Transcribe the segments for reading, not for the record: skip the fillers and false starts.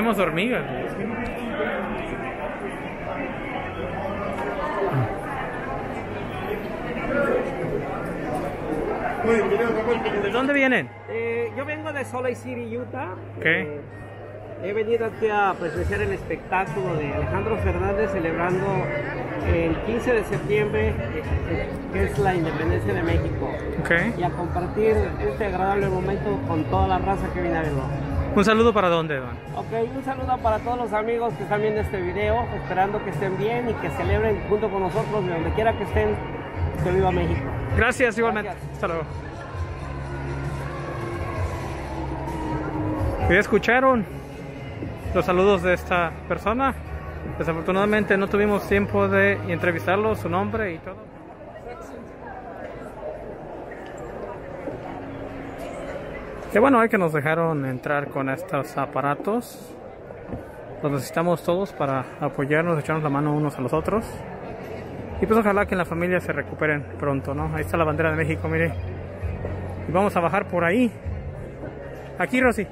Tenemos hormigas. ¿De dónde vienen? Yo vengo de Salt Lake City, Utah. ¿Qué? He venido aquí a presenciar el espectáculo de Alejandro Fernández celebrando el 15 de septiembre, que es la independencia de México. Okay. Y a compartir este agradable momento con toda la raza que viene a verlo. ¿Un saludo para dónde, Don? Ok, un saludo para todos los amigos que están viendo este video, esperando que estén bien y que celebren junto con nosotros de donde quiera que estén. Que viva México. Gracias, igualmente. Gracias. Hasta luego. ¿Ya escucharon los saludos de esta persona? Desafortunadamente no tuvimos tiempo de entrevistarlo, su nombre y todo. Qué bueno hay que nos dejaron entrar con estos aparatos. Los necesitamos todos para apoyarnos, echarnos la mano unos a los otros. Y pues ojalá que en la familia se recuperen pronto, ¿no? Ahí está la bandera de México, mire. Y vamos a bajar por ahí. Aquí, Rosy.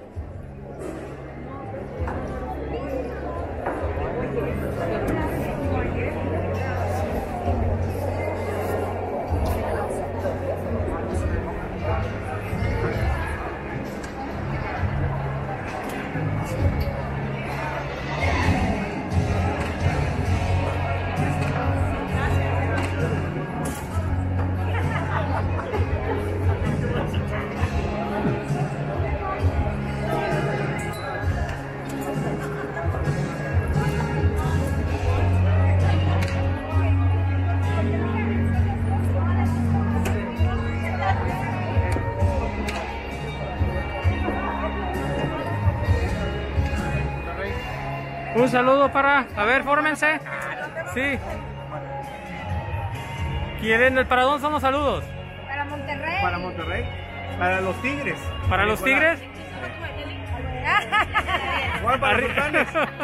Un saludo para... A ver, fórmense. Sí. ¿Quieren? ¿Para dónde son los saludos? Para Monterrey. Para Monterrey. Para los Tigres. ¿Para los Tigres? Igual para los Sultanes.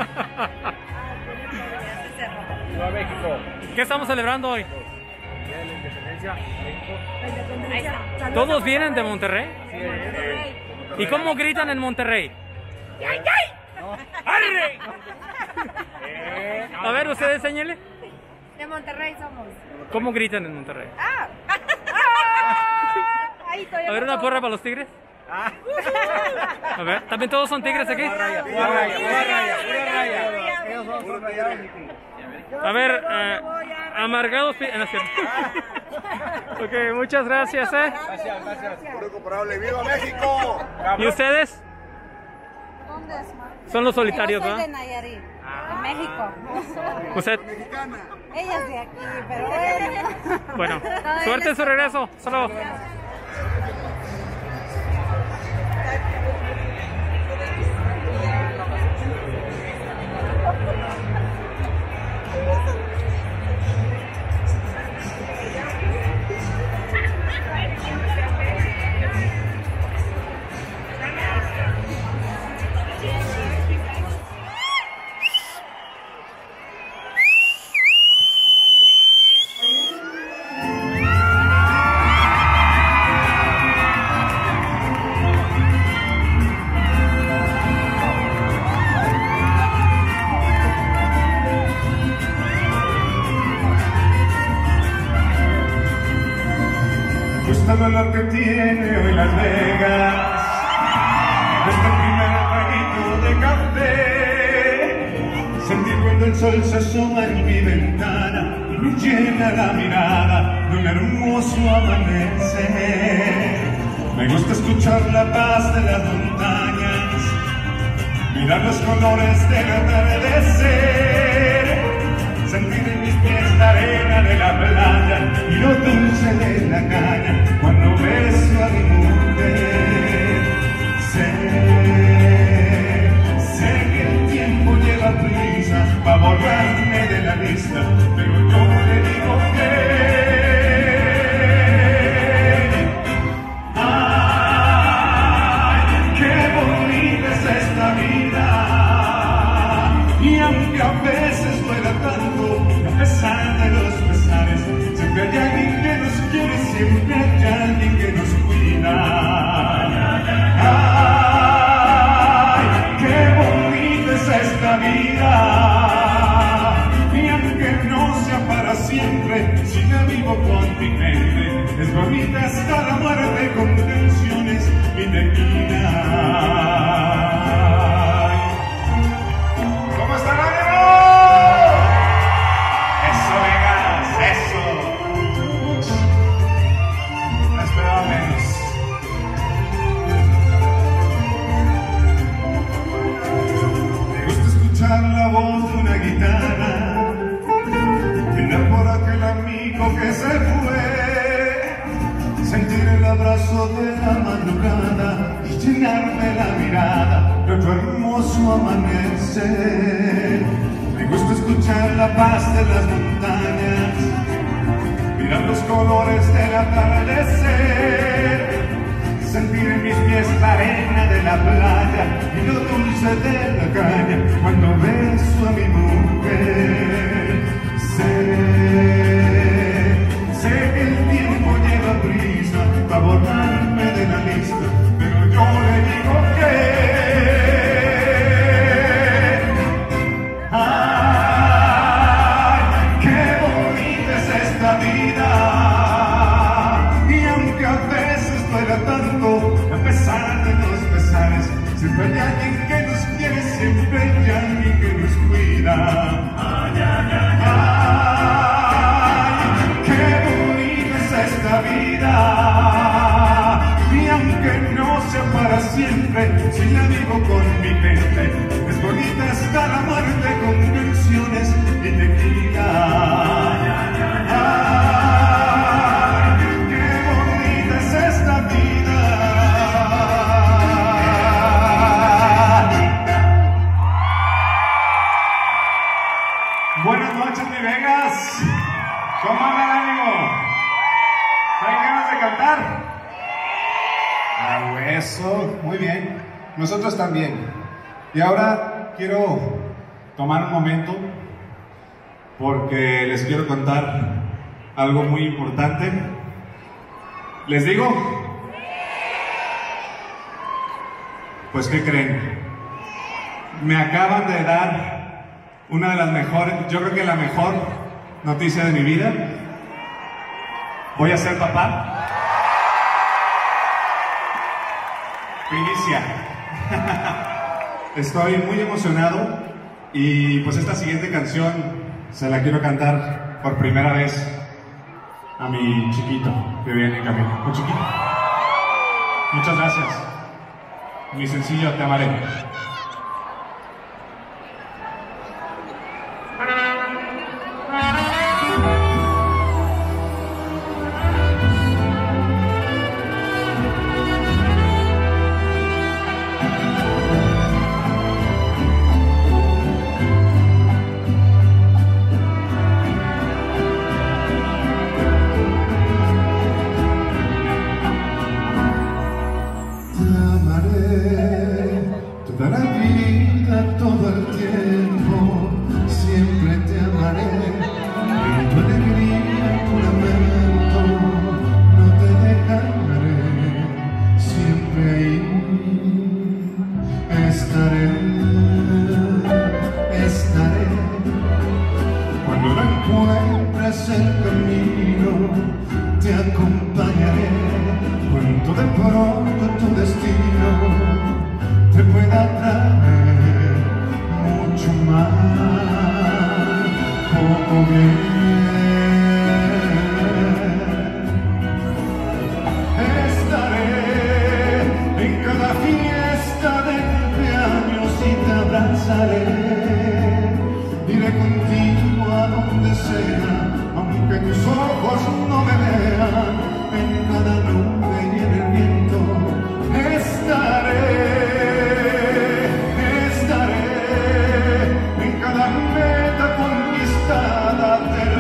Viva México. ¿Qué estamos celebrando hoy? Día de la Independencia. ¿Todos vienen de Monterrey? Sí. ¿Y cómo gritan en Monterrey? ¡Arre! A ver, ustedes enséñenle. De Monterrey somos. ¿Cómo gritan en Monterrey? Ahí estoy. A ver, una porra para los Tigres. A ver, ¿también todos son Tigres aquí? A ver, amargados... No, cierto. Ok, muchas gracias, Gracias. Puro comparable. ¡Viva México! ¿Y ustedes? ¿Dónde es? Son los solitarios, Yo soy de ¿no? Nayarit, de México. ¿Usted? Ella es de aquí, pero bueno. Bueno, suerte en su regreso. Hasta luego. Todo lo que tiene hoy Las Vegas, este primer traguito de café, sentir cuando el sol se asoma en mi ventana y me llena la mirada de un hermoso amanecer. Me gusta escuchar la paz de las montañas, mirar los colores del atardecer, sentir en mis pies la arena de la playa y lo dulce de la caña cuando beso a mi mujer. Sé que el tiempo lleva prisa para borrarme de la lista, pero yo le digo que ¡ay, qué bonita es esta vida! Y aunque a veces duela tanto, a pesar de los pesares, siempre hay alguien que nos quiere, siempre hay alguien siempre, si la vivo con mi mente. Es bonita hasta la muerte con canciones y tequila. ¿Cómo está el ánimo? Eso, Vegas, eso. No esperaba menos. Me gusta escuchar la voz de una guitarra, mirar por aquel amigo que se fue, sentir el abrazo de la madrugada y llenarme la mirada de otro hermoso amanecer. Me gusta escuchar la paz de las montañas, mirar los colores del atardecer, sentir en mis pies la arena de la playa y lo dulce de la caña cuando beso a mi mujer. Sé que el tiempo lleva prisa para borrarme de la lista, pero yo le digo que ¡ay, qué bonita es esta vida! Y aunque a veces duela tanto, a pesar de los pesares, siempre hay alguien que nos quiere, siempre hay alguien que nos cuida. ¡Ay, ay, ay, ay! ¡Qué bonita es esta vida! Y aunque no sea para siempre, si la vivo con mi gente, es bonita hasta la muerte con canciones y tequila. ¡Ay, qué bonita es esta vida! Buenas noches, mi Vegas. ¿Cómo anda el ánimo? ¿Traen ganas de cantar? Ah, eso, muy bien. Nosotros también. Y ahora quiero tomar un momento porque les quiero contar algo muy importante. ¿Les digo? Pues, ¿qué creen? Me acaban de dar una de las mejores, yo creo que la mejor noticia de mi vida. Voy a ser papá. Primicia. Estoy muy emocionado y pues esta siguiente canción se la quiero cantar por primera vez a mi chiquito que viene en camino. Muy chiquito. Muchas gracias. Mi sencillo Te amaré. Toda la vida, todo el tiempo, siempre te amaré. En tu alegría, tu lamento, no te dejaré. Siempre ahí estaré, estaré. Cuando no encuentres el camino, te acompañaré. Cuando de pronto tu destino te pueda traer mucho más, poco bien. Estaré en cada fiesta de cumpleaños y te abrazaré. Iré contigo a donde sea, aunque tus ojos no me vean. En cada nube y en el viento estaré. En cada meta conquistada te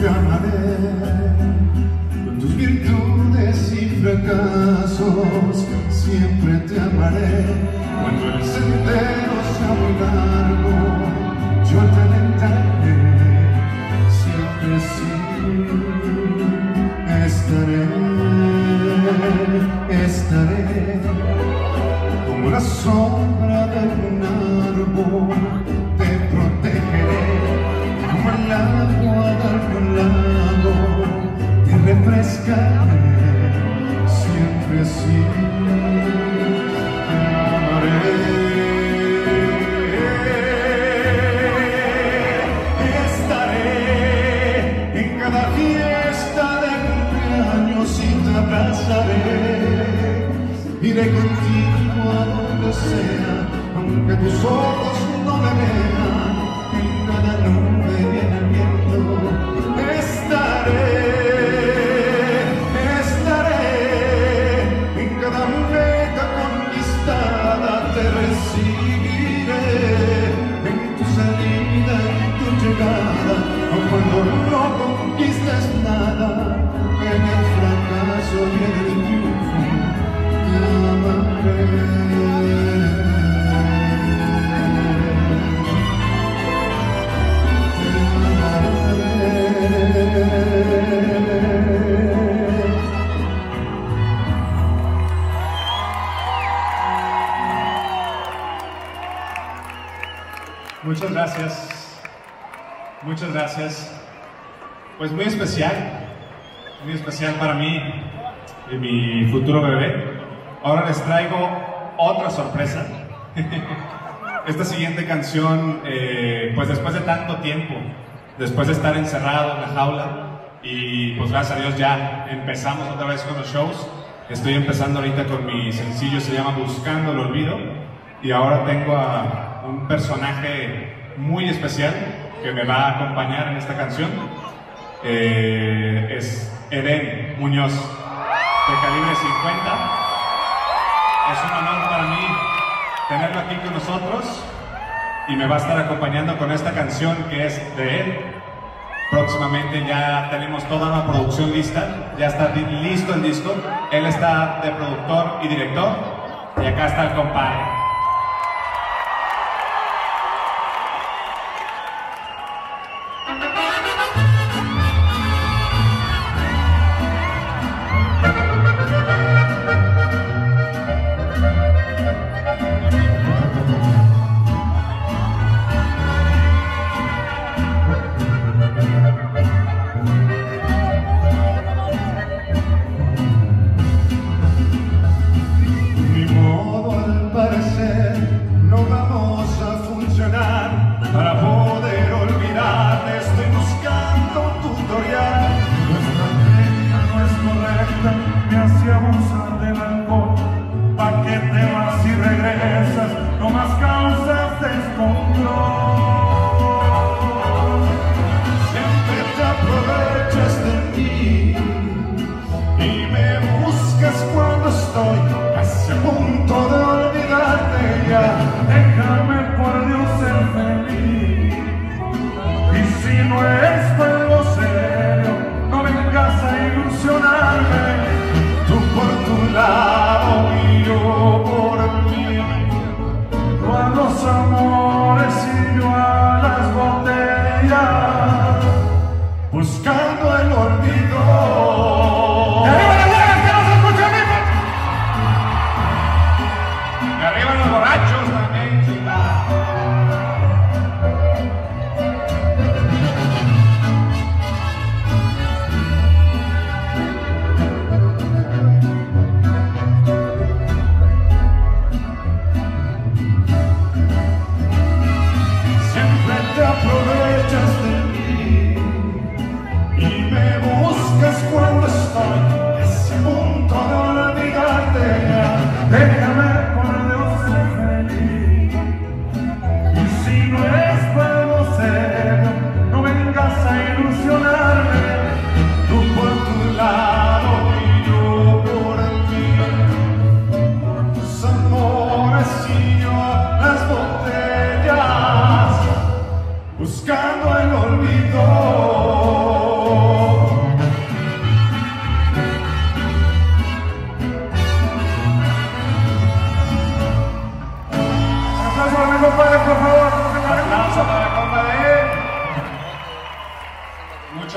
amaré, con tus virtudes y fracasos, siempre te amaré. Cuando el sendero sea muy largo, yo te alentaré, siempre sí estaré como la sombra de un árbol, te protegeré como el agua de algún lago, te refrescaré, siempre así te amaré. Estaré en cada fiesta de cumpleaños y te abrazaré, iré contigo a donde sea, aunque tus ojos no me vean, en cada nube y en el viento. Estaré en cada meta conquistada, te recibiré en tu salida, en tu llegada, aun cuando no conquistes nada, en el fracaso y en el triunfo te amaré. Muchas gracias, muchas gracias. Pues muy especial para mí y mi futuro bebé. Ahora les traigo otra sorpresa. Esta siguiente canción, pues después de tanto tiempo, después de estar encerrado en la jaula, y pues gracias a Dios ya empezamos otra vez con los shows. Estoy empezando ahorita con mi sencillo, se llama Buscando el Olvido, y ahora tengo a un personaje muy especial que me va a acompañar en esta canción. Es Edén Muñoz, de Calibre 50. Es un honor para mí tenerlo aquí con nosotros, y me va a estar acompañando con esta canción que es de él. Próximamente ya tenemos toda la producción lista, ya está listo el disco. Él está de productor y director, y acá está el compadre. Para poder olvidarte estoy buscando un tutorial. Nuestra técnica no es correcta, me hace abusar del alcohol. ¿Pa' qué te vas y regresas? No más causas descontrol. Siempre te aprovechas de mí y me buscas cuando estoy casi a punto de olvidarte ya. Déjame por Dios ser feliz, y si no es algo serio, no vengas a ilusionarme. Tú por tu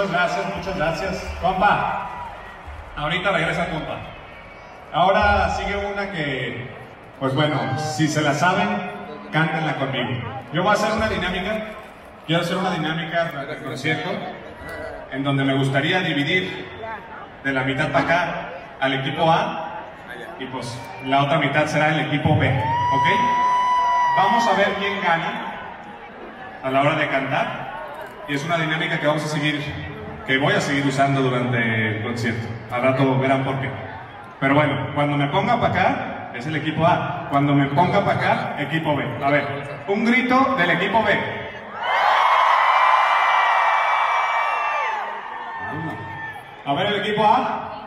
Muchas gracias. Compa, ahorita regresa compa. Ahora sigue una que, pues bueno, si se la saben, cántenla conmigo. Yo voy a hacer una dinámica, quiero hacer una dinámica de concierto, en donde me gustaría dividir de la mitad para acá al equipo A, y pues la otra mitad será el equipo B, ¿ok? Vamos a ver quién gana a la hora de cantar, y es una dinámica que vamos a seguir, que voy a seguir usando durante el concierto. Al rato verán por qué. Pero bueno, cuando me ponga para acá, es el equipo A. Cuando me ponga para acá, equipo B. A ver, un grito del equipo B. A ver, el equipo A.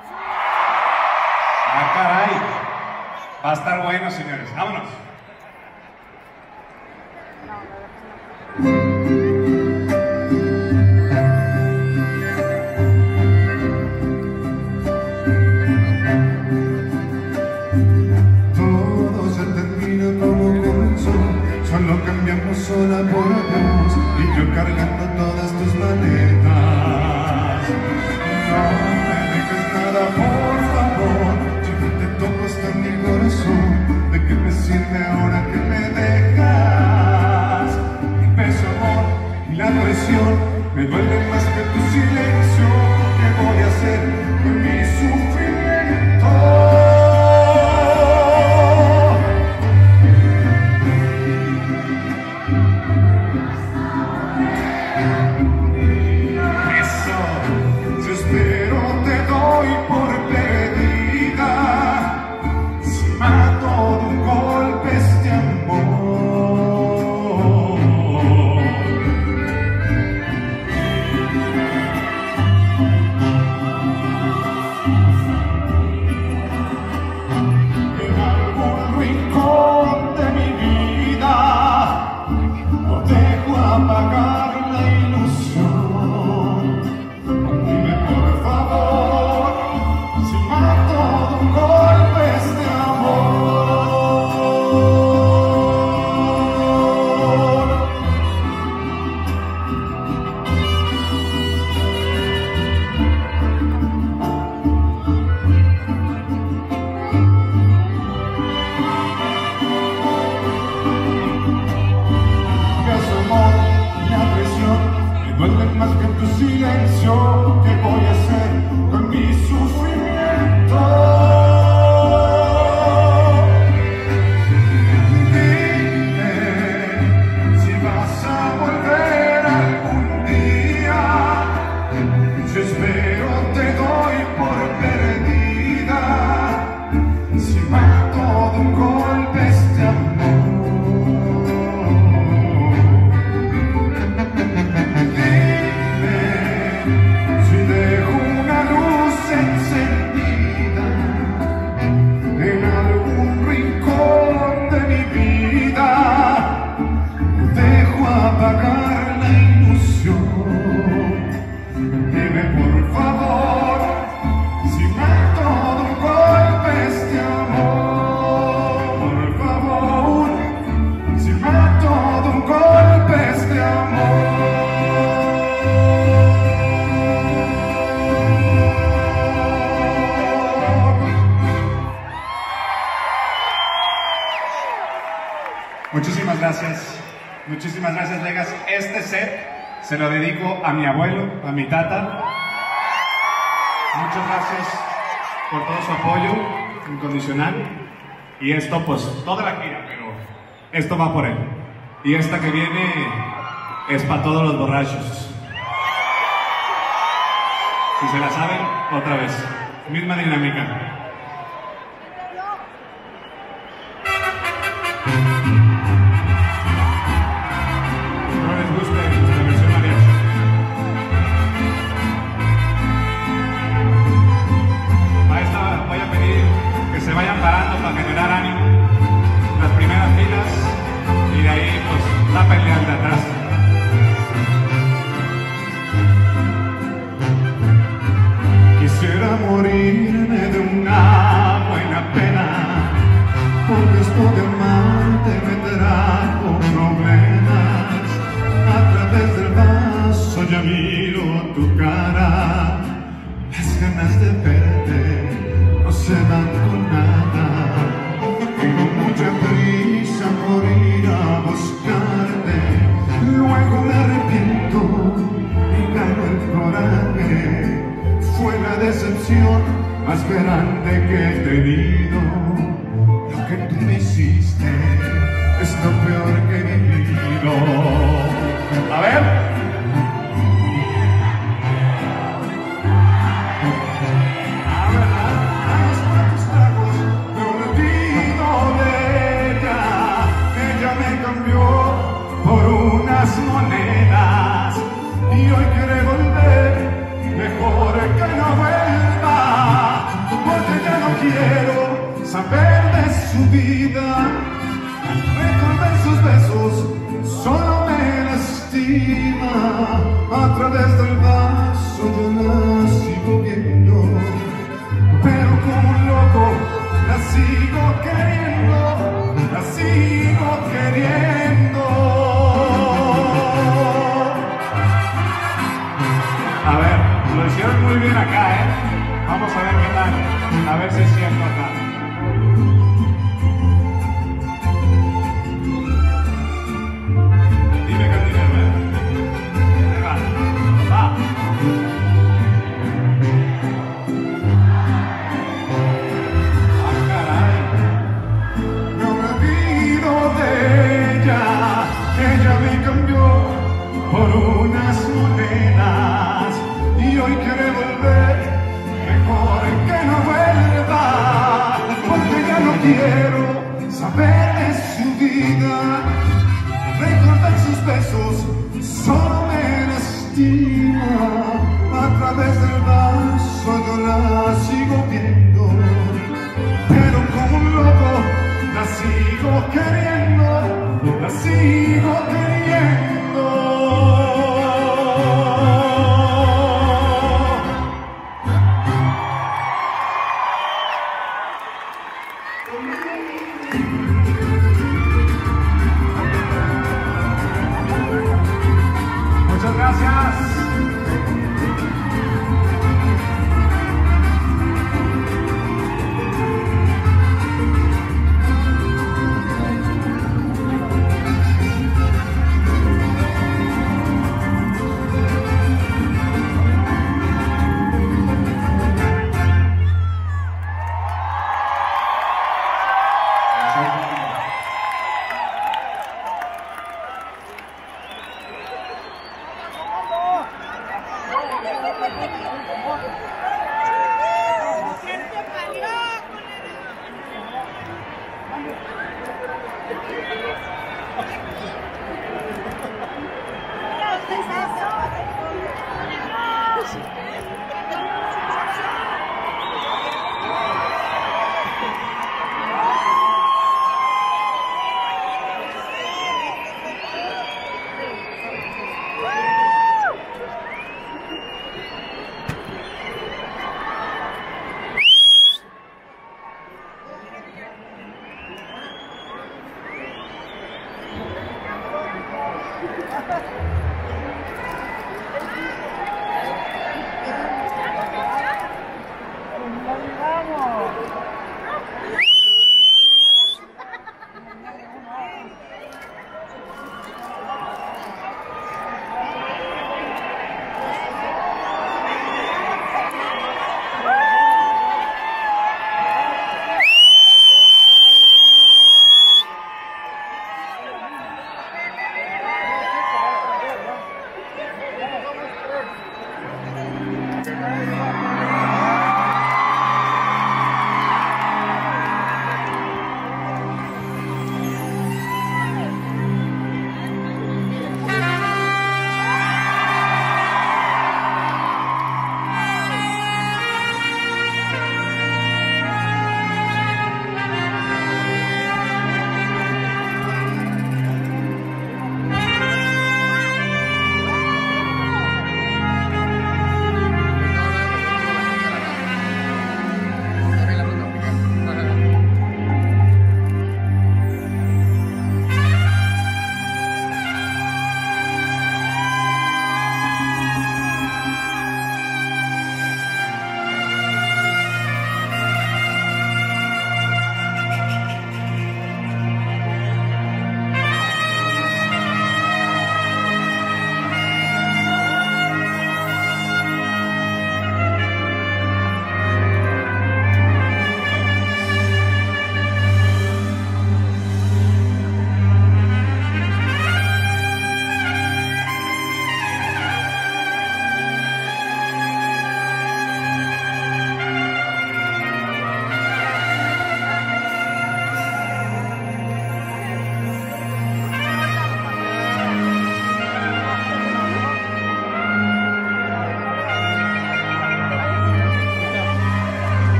Ah, caray. Va a estar bueno, señores. Vámonos. Solo cambiamos sola por adiós y yo cargando todas tus maletas. No me dejes nada, por favor. Si no te toco hasta mi corazón, ¿de qué me sirve ahora que me dejas? Mi peso, amor y la presión me duelen más que tu silencio. ¿Qué voy a hacer con mi sufrimiento? Muchísimas gracias, Legas. Este set se lo dedico a mi abuelo, a mi tata. Muchas gracias por todo su apoyo incondicional. Y esto, pues, toda la gira, pero esto va por él. Y esta que viene es para todos los borrachos. Si se la saben, otra vez. Misma dinámica. Se vayan parando para generar ánimo las primeras filas y de ahí pues tápenle al de atrás. Quisiera morirme de una luego me arrepiento y gano el coraje. Fue la decepción más grande que he tenido. Lo que tú me hiciste es lo peor que he vivido. A ver. Monedas y hoy quiere volver, mejor que no vuelva, porque ya no quiero saber de su vida, recordar sus besos solo me lastima, a través del vaso yo la sigo viendo, pero como un loco la sigo queriendo, la sigo queriendo. A ver, lo hicieron muy bien acá, ¿eh? Vamos a ver qué tal, a ver si es cierto acá. Dime cantinero, ¿eh? Ahí va, va. Ah, caray. Me olvido de ella, ella me cambió por unas monedas. Y hoy quiere volver, mejor que no vuelva, porque ya no quiero saber de su vida, recordar sus besos solo me lastima, a través del vaso yo la sigo viendo, pero como un loco la sigo queriendo, la sigo queriendo. Muchas gracias.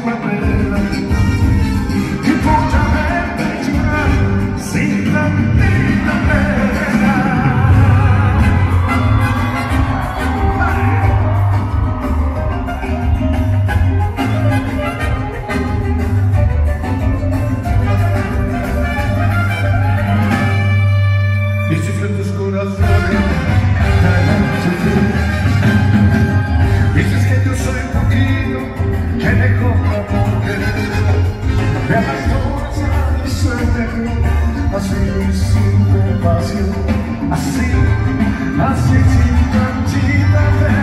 misma pena y voy a verte llorar sin tantita pena. Dices que tus corazones dices que yo soy poquito, que me compra porque me amas a mi suerte, así sin compasión, así sin tantita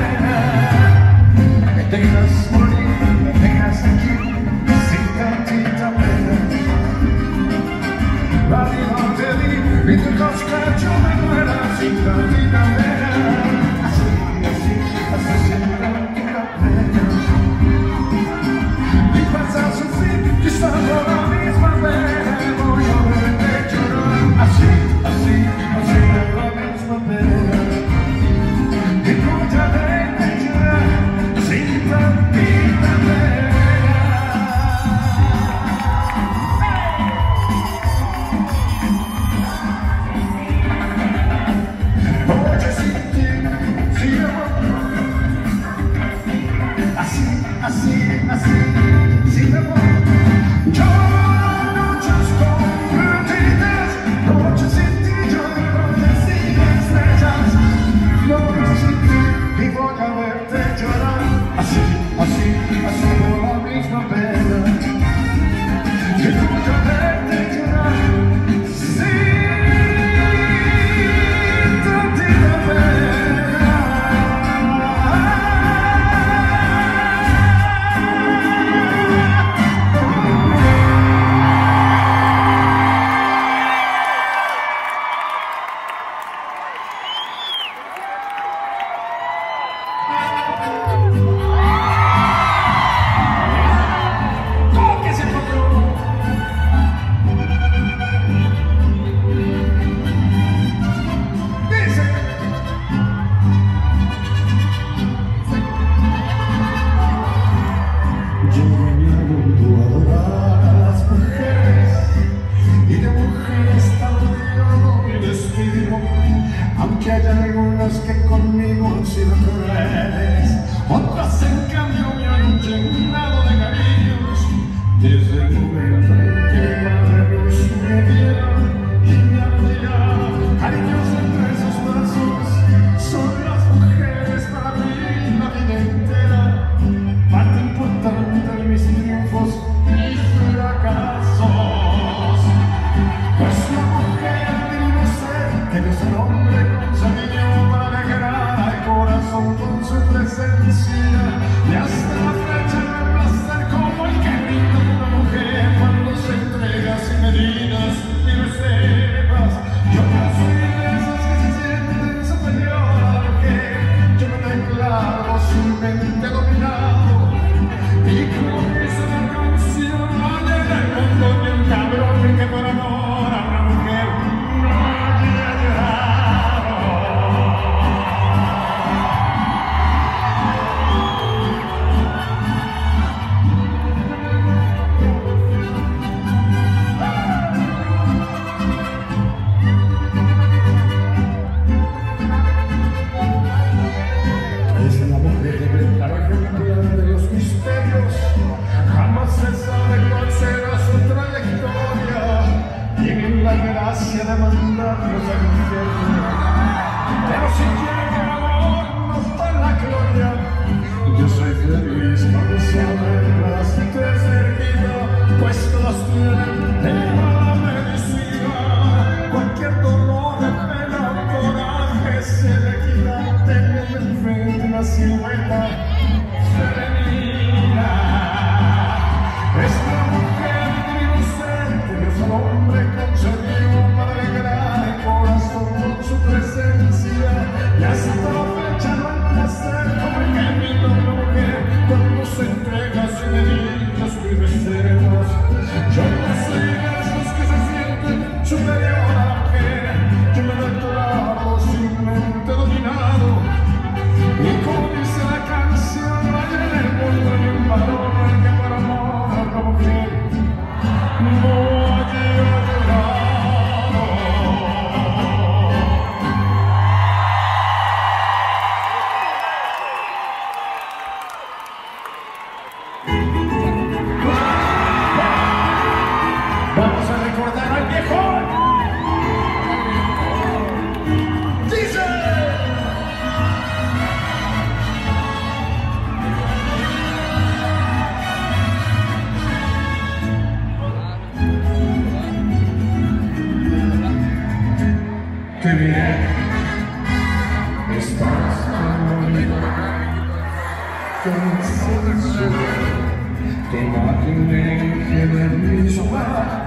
pena. Me dejas morir, me dejas aquí, sin tantita pena. La vida te di, y tu casca yo me muera, sin tantita pena. Así sin tantita pena. Y pasas así, quizás por la misma pena, voy a verte llorar. Así por la misma pena. Y voy a verte llorar, sin tantita pena. Oye, sin ti, sin amor. Así, sin amor. Yo noches comprometidas, noches sin ti, yo noches sin estrellas, noches sin ti, y voy a verte llorar. Así por la misma pena. Y voy a verte llorar, sin tantita pena. Yo me niego a adorar a las mujeres y de mujeres también me despido, aunque haya algunas que conmigo han sido crueles, otras en cambio me han llenado de cariños desde el momento en que madre Dios me dieron y me apoyaron. Cariños entre esos brazos son las mujeres para mí la vida entera, parte importante de mis triunfos y fracasos. Pues la mujer debe ser que Dios el hombre concedió para alegrar al corazón con su presencia, y hasta la fecha me placer como el camino de una mujer cuando se entrega sin medidas ni reservas. Yo no soy de esas que se sienten superior a la mujer, yo me declaro sin mente dominado. Y como dice la canción, no en el mundo ni un cabrón que por amor a una mujer no haya llorado. Es la mujer la ejemplar de los misterios, jamás se sabe cuál será su trayectoria, tienen la gracia de mandarnos al infierno, pero si quieren el amor nos da la gloria. Yo soy feliz por saberlas crecer vida, pues todas tienen la medicina, cualquier dolor de pena, coraje se le quita, tener enfrente una silueta femenina. Esta mujer inocente, Dios al hombre concedió para alegrar el corazón con su presencia, y hasta la fecha no hay placer como el camino de una mujer cuando se entrega sin medidas ni reservas. Yo no soy de esos que se sienten superior a la mujer, yo me declaro sin mente dominado. Y como dice la canción, no hay en el mundo ni un varón que por amor diré, estás conmigo, consenso, tómate un eje de mi sofá.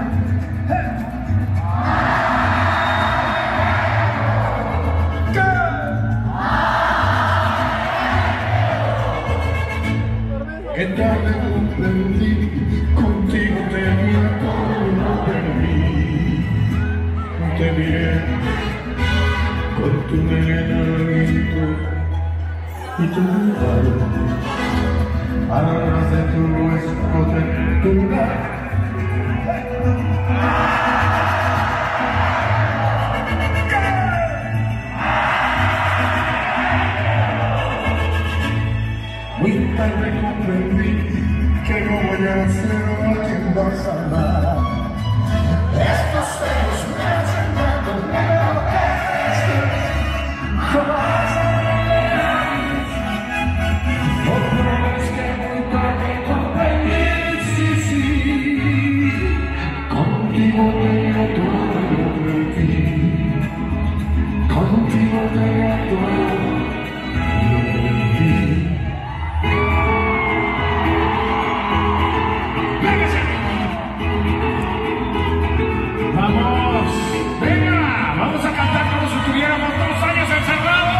Que tarde comprendí, contigo tenía todo lo perdí. Te miré con tu melena y tu mirada, a ras de tu rostro de tu lugar. Muy tarde comprendí que no voy a ser a quien vas a amar. Estos celos me hacen tanto miedo que jamás. Otra vez que muy tarde comprendí, sí, contigo tengo todo lo perdí. Contigo tengo todo lo perdí. ¡Vamos! ¡Venga! ¡Vamos a cantar como si tuviéramos 2 años encerrados!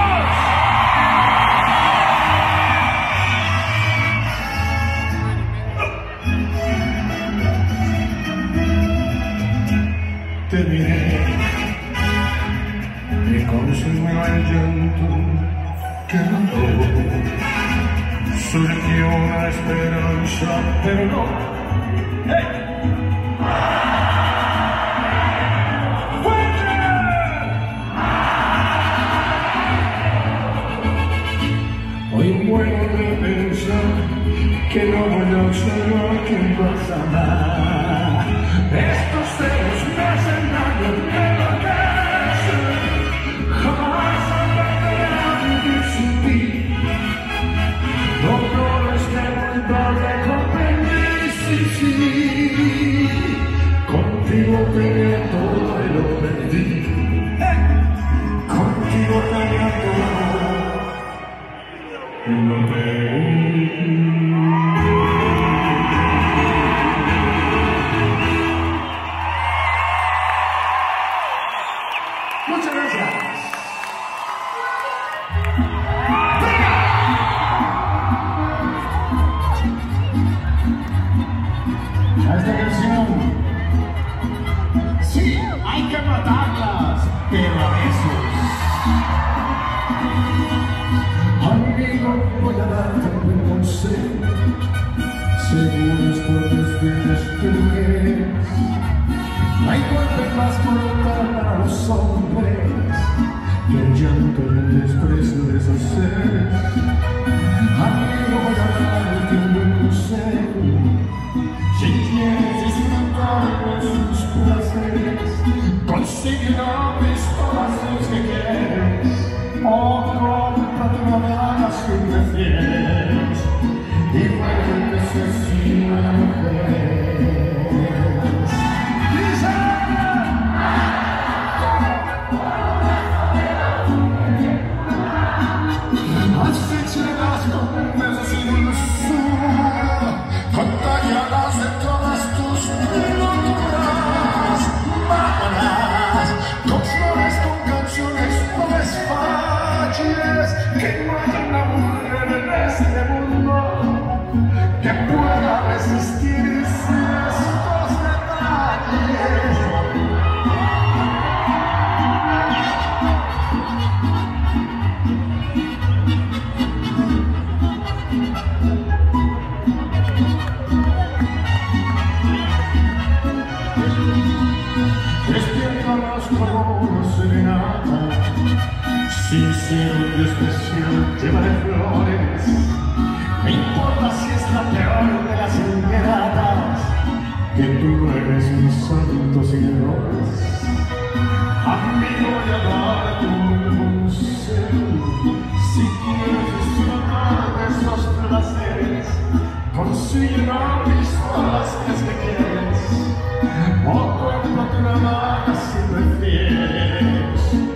Te miré y consumió el llanto que mató. Surgió una esperanza, pero no. ¡Hey! Hoy muero de pensar que no voy a observar quien vas a amar. Estos celos me hacen daño, me enloquecen. Jamás aprenderé a vivir sin ti. Lo peor es que muy tarde comprendí, sí. Contigo tenía todo y lo perdí. Contigo tenía todo. No muchas gracias. A esta canción, sí, hay que matarlas, pero a besos. Amigo, voy a darte un consejo, seguro es por desvelos que mujeres. No hay golpe más mortal para los hombres que el llanto y el desprecio de esos seres. Amigo, voy a darte un buen consejo, si quieres disfrutar de sus placeres, consigue una pistola si es que quieres. Cómprate una dama si prefieres y vuelve asesino a la mujer. Asfixiarás con besos y dulzura, contagiarás de todas tus locuras, mátalas con flores, con canciones, no desfalles, que no haya una mujer en este mundo que pueda resistirse a estos detalles. Despiértalas como una serenata, sin ser un especial tema de flores. Me importa si es la peor de las ingratas, que tú no eres mis santos y errores. Amigo, voy a darte un consejo, si quieres disfrutar de esos placeres, consigue una pistola si es que quieres, o cómprate una daga si prefieres.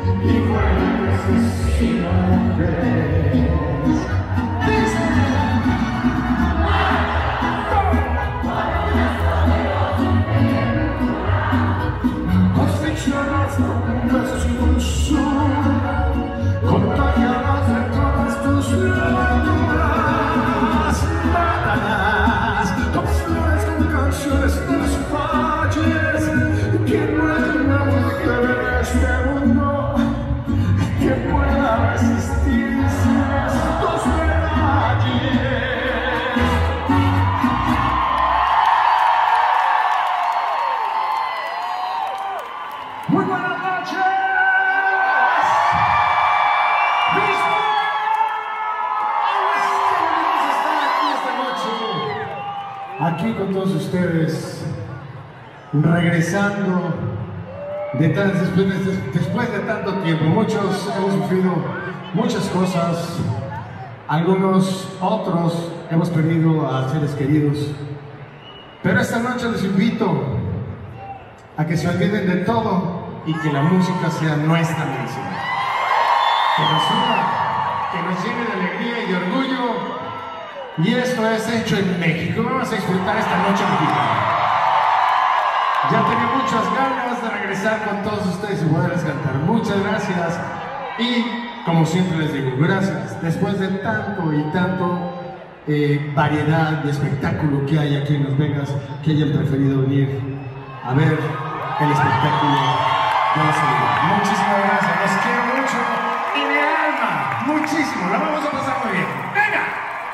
todos ustedes, regresando después de tanto tiempo. Muchos hemos sufrido muchas cosas, algunos otros hemos perdido a seres queridos, pero esta noche les invito a que se olviden de todo y que la música sea nuestra medicina, que nos una, que nos llene de alegría y de orgullo. Y esto es hecho en México. Vamos a disfrutar esta noche mexicana. Ya tenía muchas ganas de regresar con todos ustedes y poderles cantar. Muchas gracias. Y como siempre les digo, gracias. Después de tanto y tanto variedad de espectáculo que hay aquí en Las Vegas, que hayan preferido venir a ver el espectáculo de la salud. Muchísimas gracias. Los quiero mucho y de alma. Muchísimo. La vamos a pasar muy bien. ¡Venga!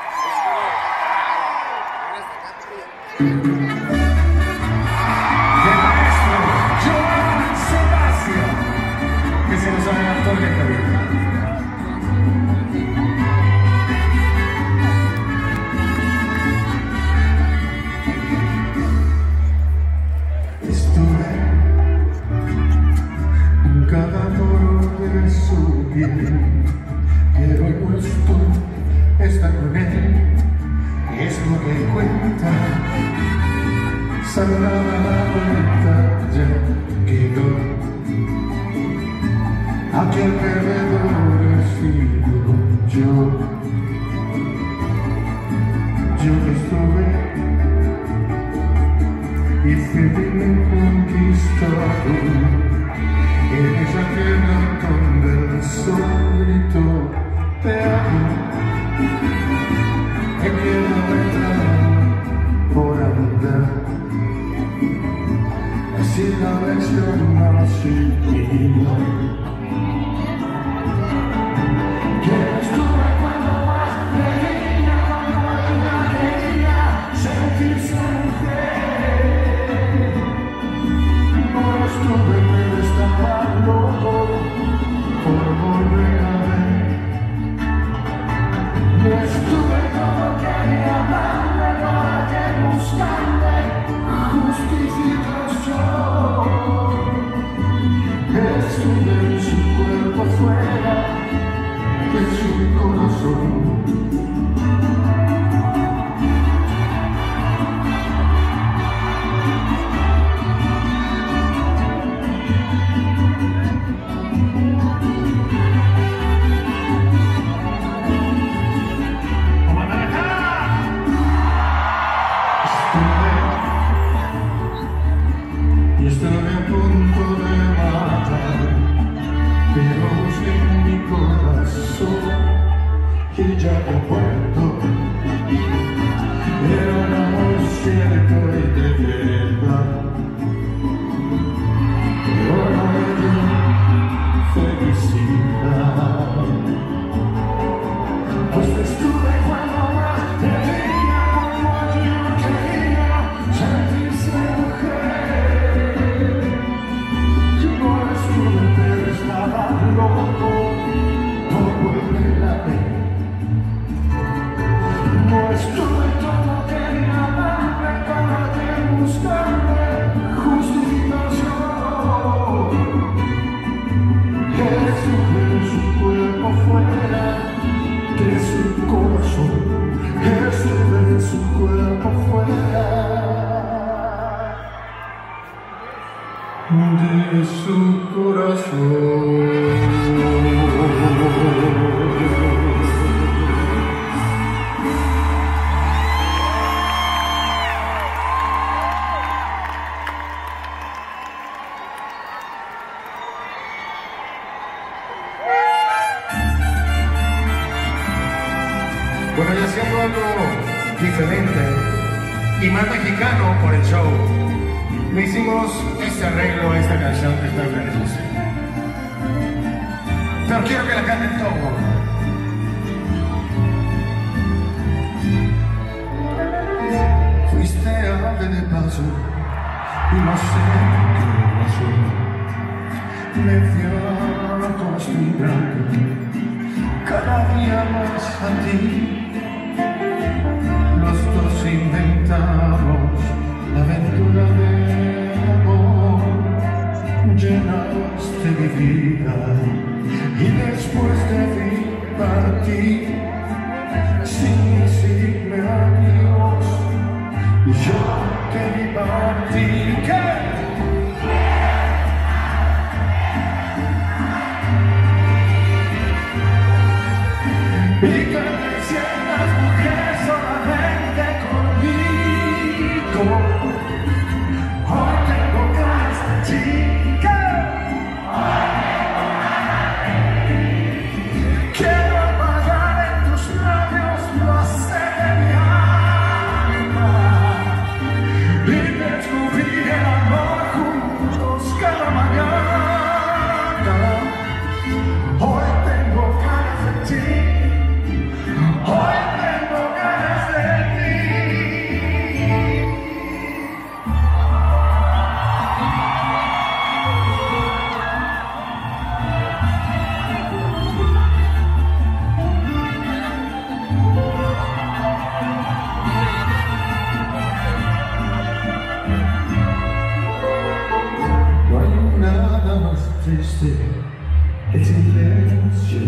De maestro Joan Sebastián, que se nos haga actor de cabina. Estuve en cada poro de su piel, pero hoy no estoy, está con él. Es lo que cuenta, sabrá la vuelta, ya quedó. Aquel perdedor he sido yo. Yo que estuve y firme conquistado en esa tierra donde el sol gritó te amo. Me quiero entrar por andar, así la lección más íntima. Que estuve cuando más pequeña, cuando ella quería sentirse mujer. No estuve, pero estaba loco por volver a ver. No estuve como quería amarme, para que buscarme justicia y traición. Estuve en su cuerpo fuera de su corazón. Que ya he vuelto, era un amor cierto y de verdad, pero no me dio felicidad. Pues estuve cuando más te veía, como yo quería sentirse mujer. Yo no estuve, pero estaba loco por volver a ver. No estuve todo quería amarme, para que buscarme justificación. Estuve en su cuerpo fuera de su corazón. Estuve en su cuerpo fuera de su corazón. Bueno, y haciendo algo diferente y más mexicano por el show, le hicimos este arreglo a esta canción que está en Venezuela. Pero quiero que la canten todos. Fuiste ave de paso y no sé qué pasó. Me fui acostumbrando cada día más a ti. los dos inventamos la aventura del amor. Llenaste mi vida y después de mí partí sin decirme adiós. Y yo te vi partir. ¿Qué? Y que me sientas mujer solamente conmigo. Hoy tengo ganas de ti. Quiero apagar en tus labios la sed de mi alma y descubrir el amor juntos cada mañana. Hoy tengo ganas de ti. Hoy tengo ganas de ti. No hay nada más triste que silencio.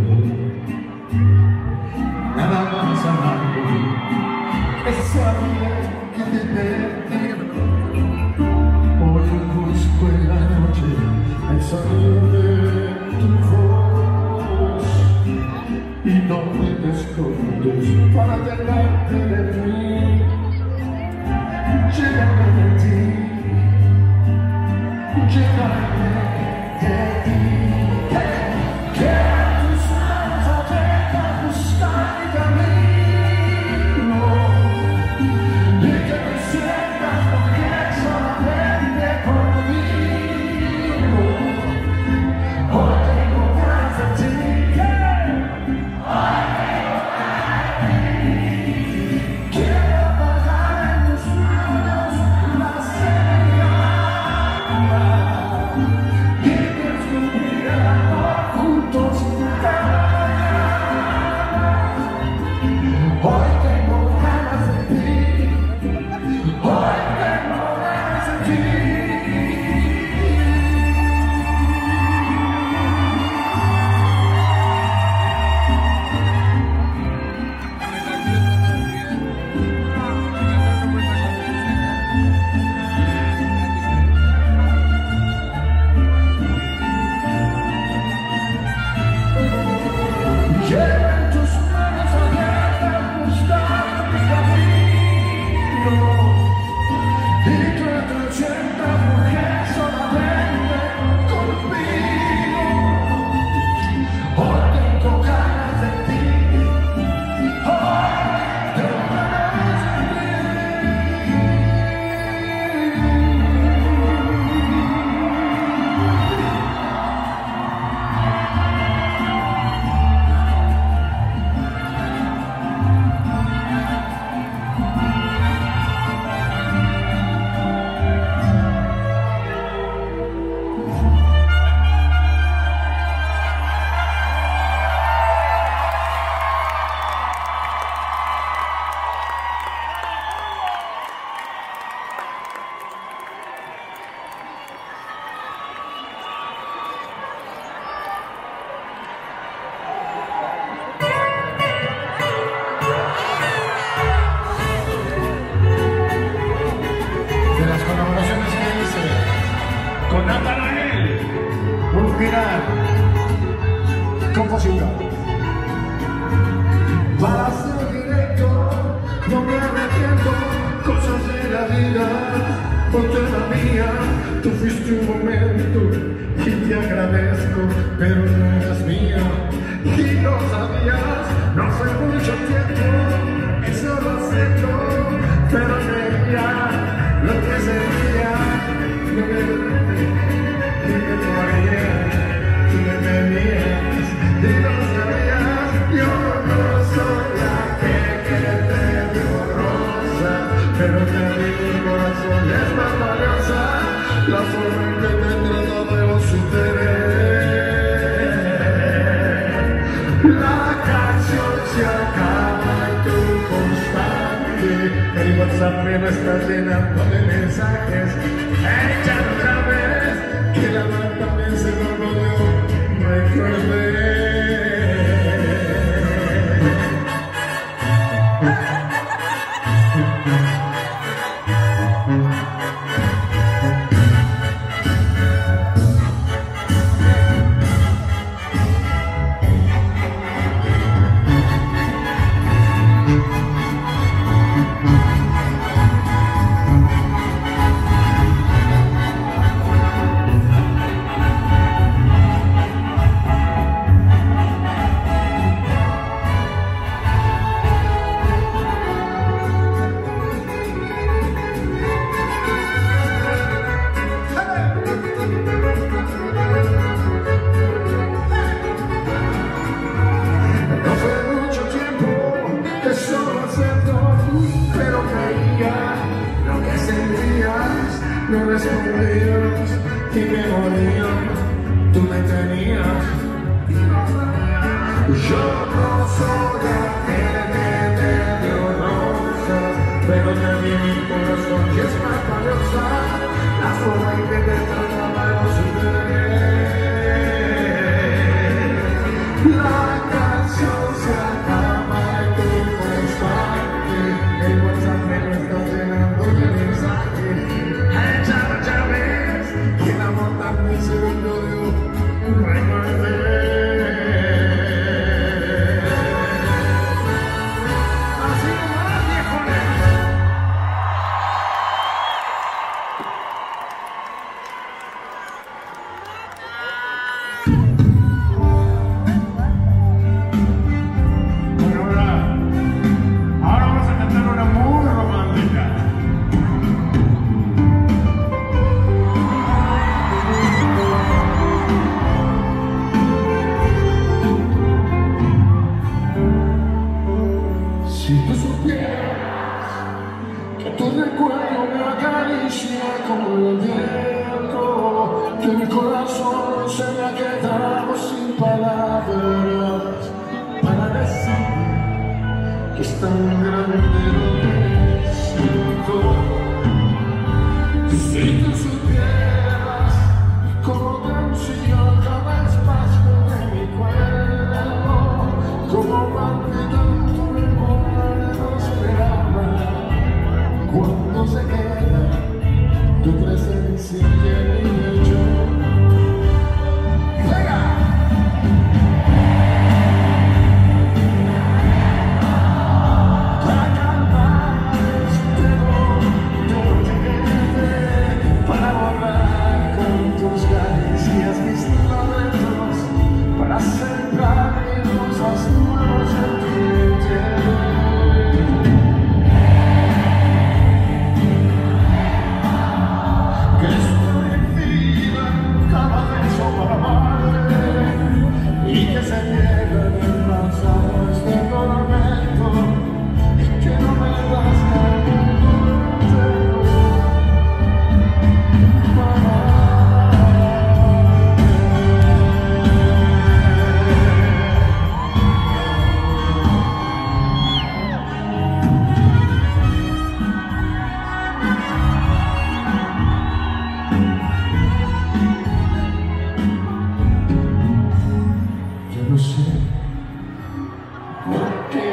Nada más amargo es saber que te perdí. Hoy busco en la noche el sonido de tu voz y no me escondes para tenerte de mí. Llévame de ti, llévame de ti. Compositor. Para ser directo, no me arrepiento, cosas de la vida, ponte la mía, tú fuiste un momento y te agradezco, pero no eras mía, y lo sabías, no fue mucho tiempo, eso lo acepto, pero sería lo que sería, lo que tú harías, tú me tenías. Y no sabías, yo no soy la que te dio rosa, pero te mi corazón es más valiosa, la forma en que te trato debo superar. La canción se acaba y tú constante también me estás llenando de mensajes. Ya no sabes que la mar también se lo rodeó. Recordé. No respondías y me moría, tú me tenías. Yo no soy aquel que te dio rosas, pero también mi corazón que es más valiosa, la forma en que te trataba no supe bien. La canción se acaba y tú puedes parte, el WhatsApp me lo está llenando de mensajes. Ya ves que el amor también se volvió de un recuerdo. Así nomás, viejones. Bueno, ahora vamos a cantar una muy romántica. Si tú supieras que tu recuerdo me acaricia como el viento, que mi corazón se me ha quedado sin palabras para decir que es tan grande lo que siento. Si tú supieras cómo te ansía cada espacio de mi cuerpo, cómo palpita cuando se queda tu presencia en mi lecho. ¡Venga! Para calmar este dolor que quede, para borrar con tus caricias mis lamentos, para sembrar en cosas nuevas en tu mente. Y que se pierda en el pasado este tormento y que no me das al mundo entero. No sé por qué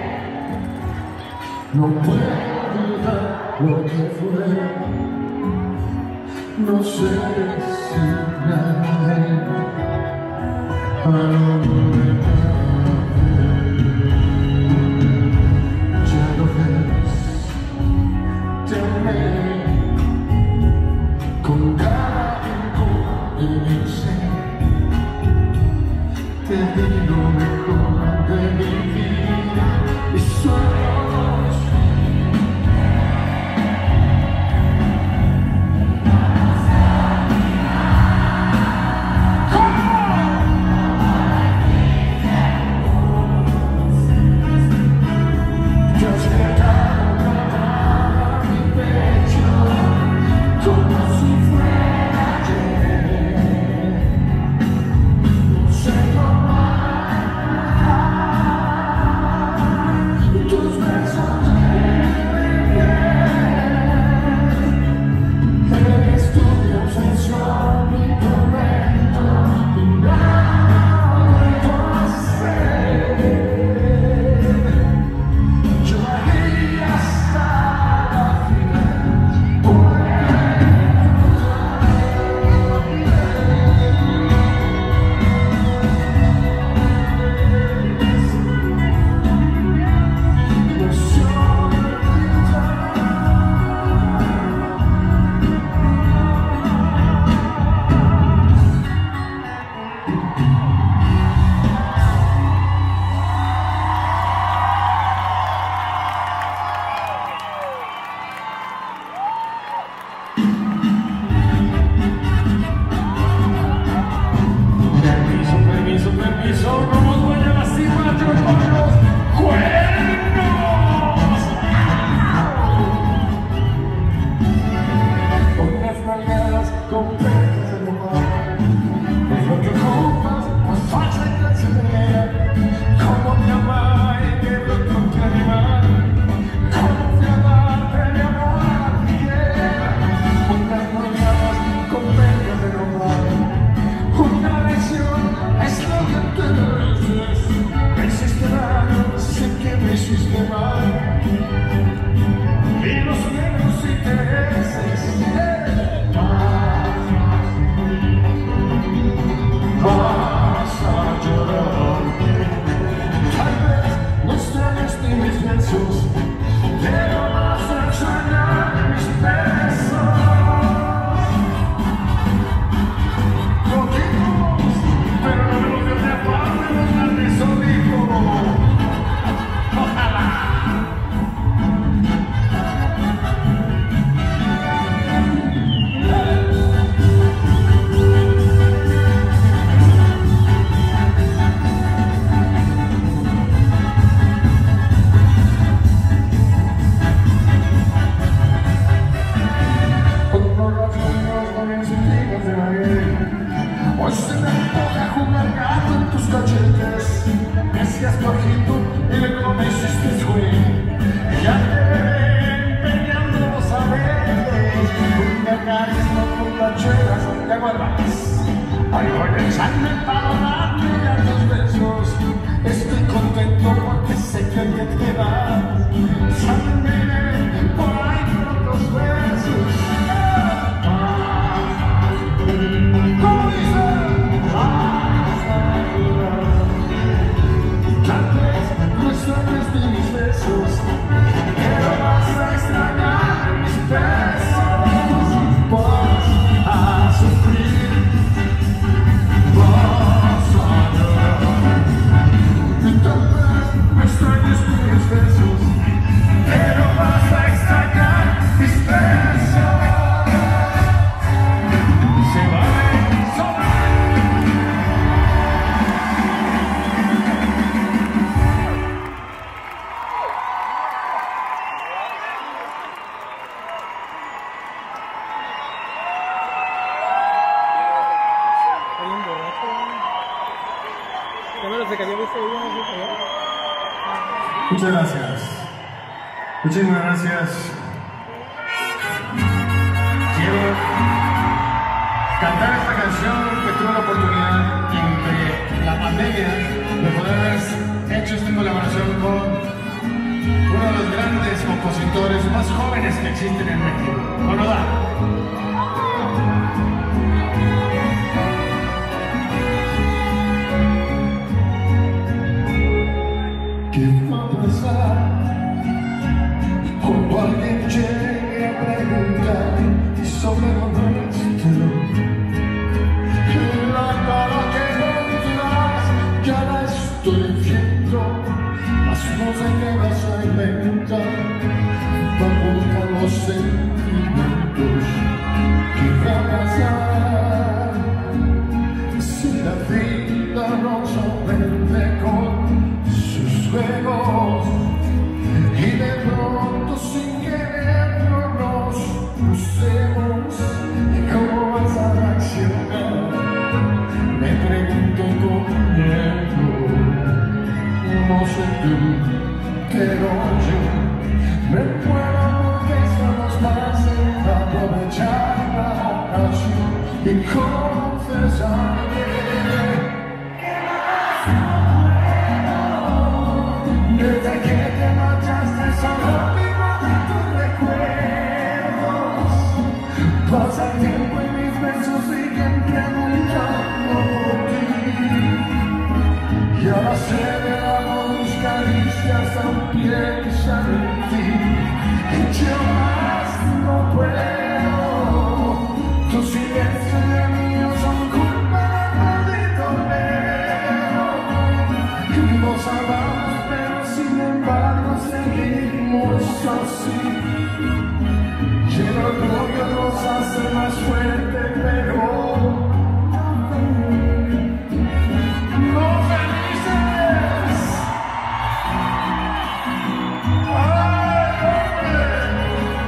no puedo olvidar lo que fue. No sé si nadie a dónde ya lo ves, te amé con cada rincón de mi ser. Te di lo mejor de mi vida y sueños. con penas de robar. Es lo que ocupas, más falsa y traicionera. Como mi mamá y que lo contra animal. Como fui a darte mi amor a ti. Unas noviadas con penas de robar. Una lección es lo que te mereces. Me hiciste daño, sé que me hiciste mal. Y los negros intereses vas a llorar. Tal vez no extrañes ni mis besos, pero vas a extrañar mis besos. Contigo, pero no me lo de aparte los grandes solitos. Ojalá. Hoy se me antoja jugar gato en tus cachetes. Me hacías bajito y luego me hiciste güey. Ya te veré empeñando los saberes. Con carisma, con rancheras, te aguardas. Ahí voy a echarme para darme ya los besos. Estoy contento porque sé que el día te vas. Sábenme por ahí con otros besos. ¿Cómo dice? Tal vez no extrañes de mis besos, pero vas a extrañar mis besos. Vas a sufrir, vas a llorar. Y tal vez no extrañes de mis besos, pero vas a extrañar mis besos. Se vale sobrar. Muchas gracias. Muchísimas gracias. Quiero cantar esta canción que tuve la oportunidad entre la pandemia de poder haber hecho esta colaboración con uno de los grandes compositores más jóvenes que existen en México, con Nodal. ¿Qué va a pasar cuando alguien llegue a preguntar sobre lo nuestro? La cara que encontrarás ya la estoy viendo, mas no sé qué vas a inventar para buscar los sentimientos. ¿Qué va a pasar si la vida nos sorprende con sus juegos y de pronto sin quererlo nos crucemos? ¿Cómo vas a reaccionar? Me pregunto con miedo. No sé tú, pero yo me muero porque estamos más en aprovechar la ocasión y confesarme que desde que te marchaste solo vivo de tus recuerdos. Pasa el tiempo y mis besos siguen preguntando por ti. Y ahora se me dan mis caricias, aún piensan en ti. Y yo más no puedo. Tu silencio y el mío son culpa del maldito miedo. Y nos amamos, pero sin embargo seguimos así. Y el orgullo nos hace más fuerte, pero no felices. ¡Ay, hombre!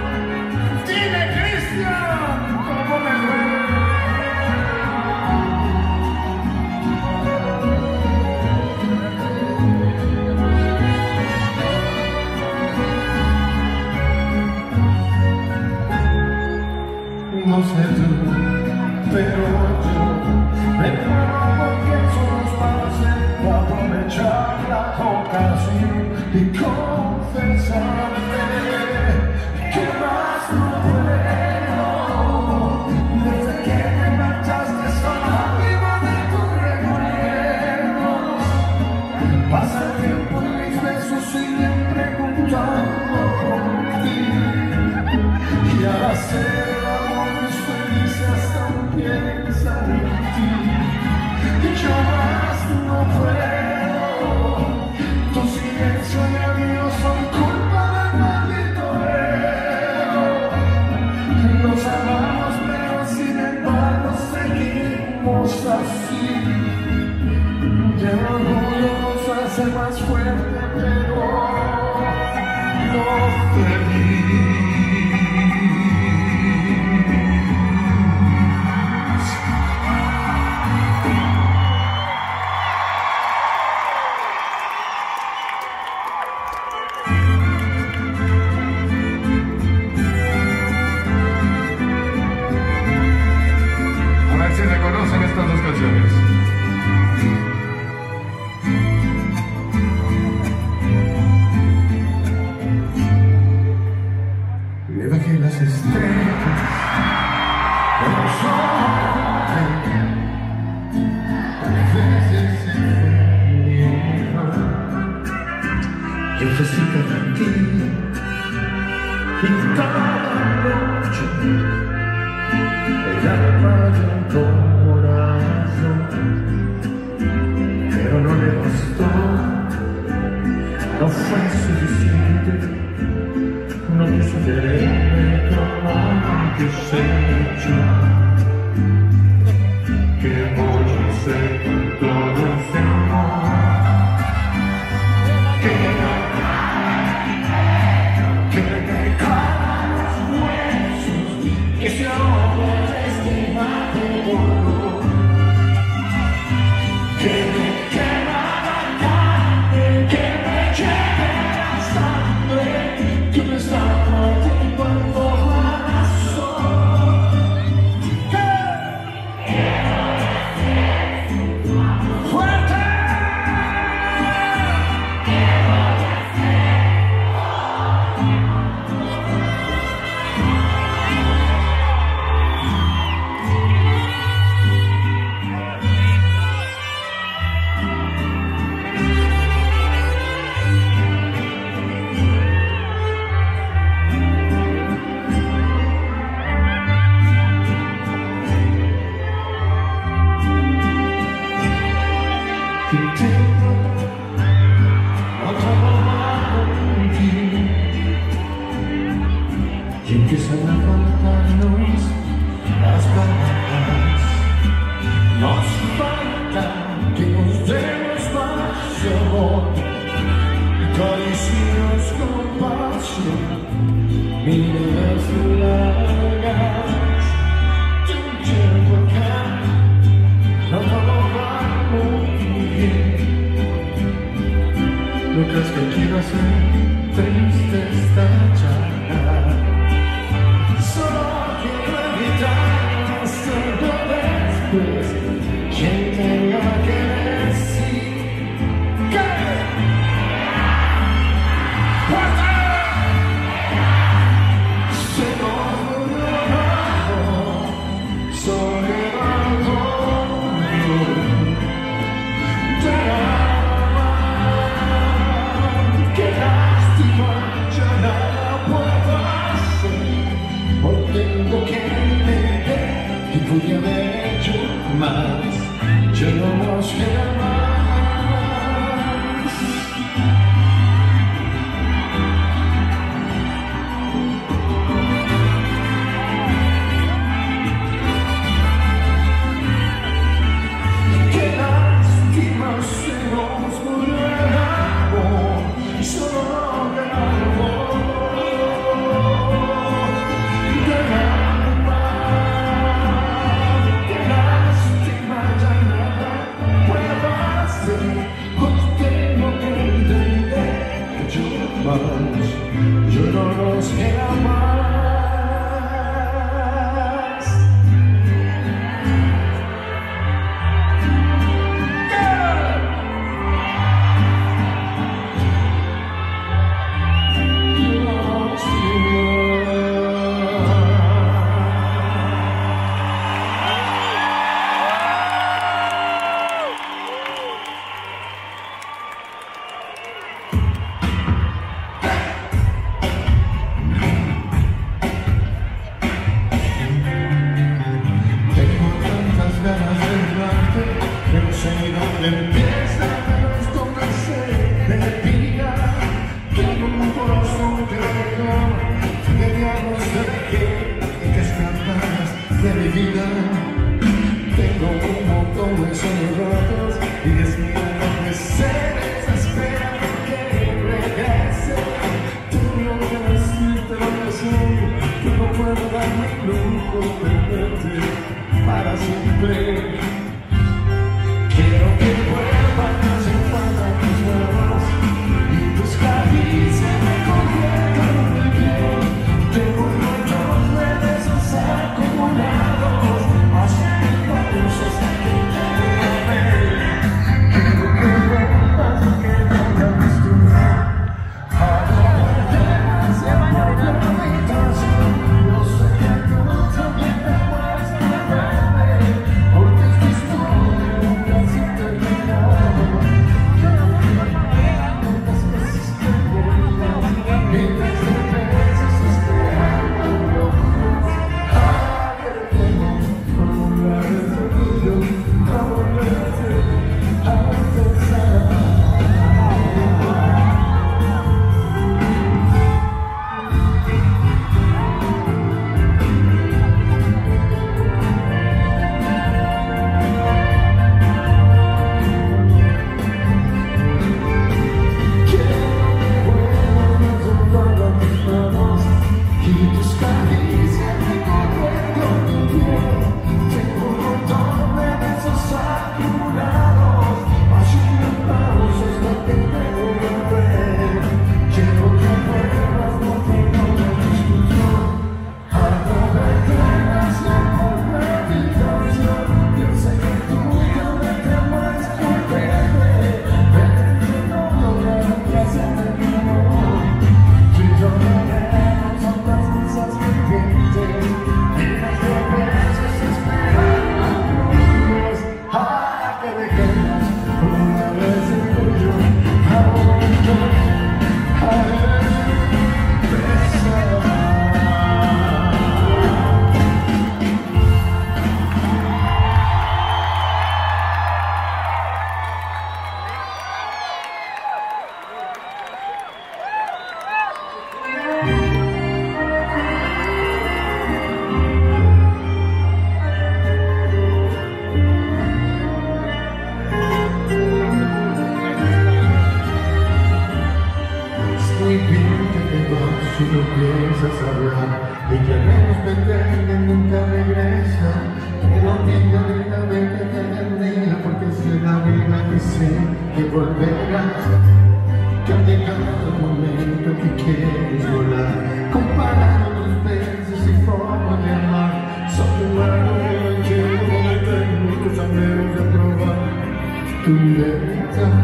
no sé tú, pero yo me muero porque eso nos pase, aprovechar la ocasión y confesarte que más no puedo. Desde que te marchaste solo vivo de tus recuerdos. Pasa el tiempo y mis besos siguen preguntando por ti. Y al hacer el amor mis felices también piensan en ti. Y yo más no puedo. Tu silencio y el mío son culpa del maldito ego. Nos amamos pero sin embargo seguimos así. Y el orgullo nos hace más fuerte pero no feliz. A ver si reconocen estas dos canciones. Le bajé las estrellas como sombra, a veces se fueron. Yo ofrecí cada día y cada noche el alma de un corazón, pero no le bastó, no fue suficiente. No quiso quererme como antes he hecho. ¿Qué voy a hacer con todo este amor? Que me caen los huesos, que se ahogue este bajo dolor, que me quema la carne, que me lleve la sangre, que me está mordiendo el corazón. ¡Fuerte! Intento otra bomba contigo y empiezan a faltarnos las palabras. Nos falta que nos demos más amor y caricias con pasión, miradas largas de un tiempo acá. No todo va muy bien. ¿No crees que quiero hacer triste esta charla? Solo quiero evitar hacerlo después. Quien tenga que decir que se nos murió el amor, soledad. Qué lástima, ya nada puedo hacer. Hoy tengo que entender que podía haber hecho más. Ya no nos queda más. Qué lástima, se nos murió el amor. Solo el amor del alma. Qué lástima, ya nada puedo hacer. de mi vida. Tengo un montón de sueños rotos y desmira que se desespera porque regrese. Tengo que decirte lo que soy, que no puedo darme el lujo de perderte para siempre. Quiero que vuelvan a hacer falta tus manos y tus caricias me conviertan en piel. Tengo un montón de besos acumulados, así que vamos hasta que te vea. Quiero que vuelvas a que nunca me estuve. Ahora verás en la habitación. Yo sé que tú también te puedes perder, porque esta historia nunca se terminó. Tantas veces que vuelvas, miles de veces esperando. Ahora que tengo por volver a ser tuyo, a volverte a pensar. Si no piensas hablar y que al menos pretende nunca regresa, pero diga lentamente que termina, porque es la vida que sé que volverás, que ha llegado el momento que quieres volar, comparando los besos y formas de amar. Soy humano que no entiendo de técnicos anhelos de probar tu libertad.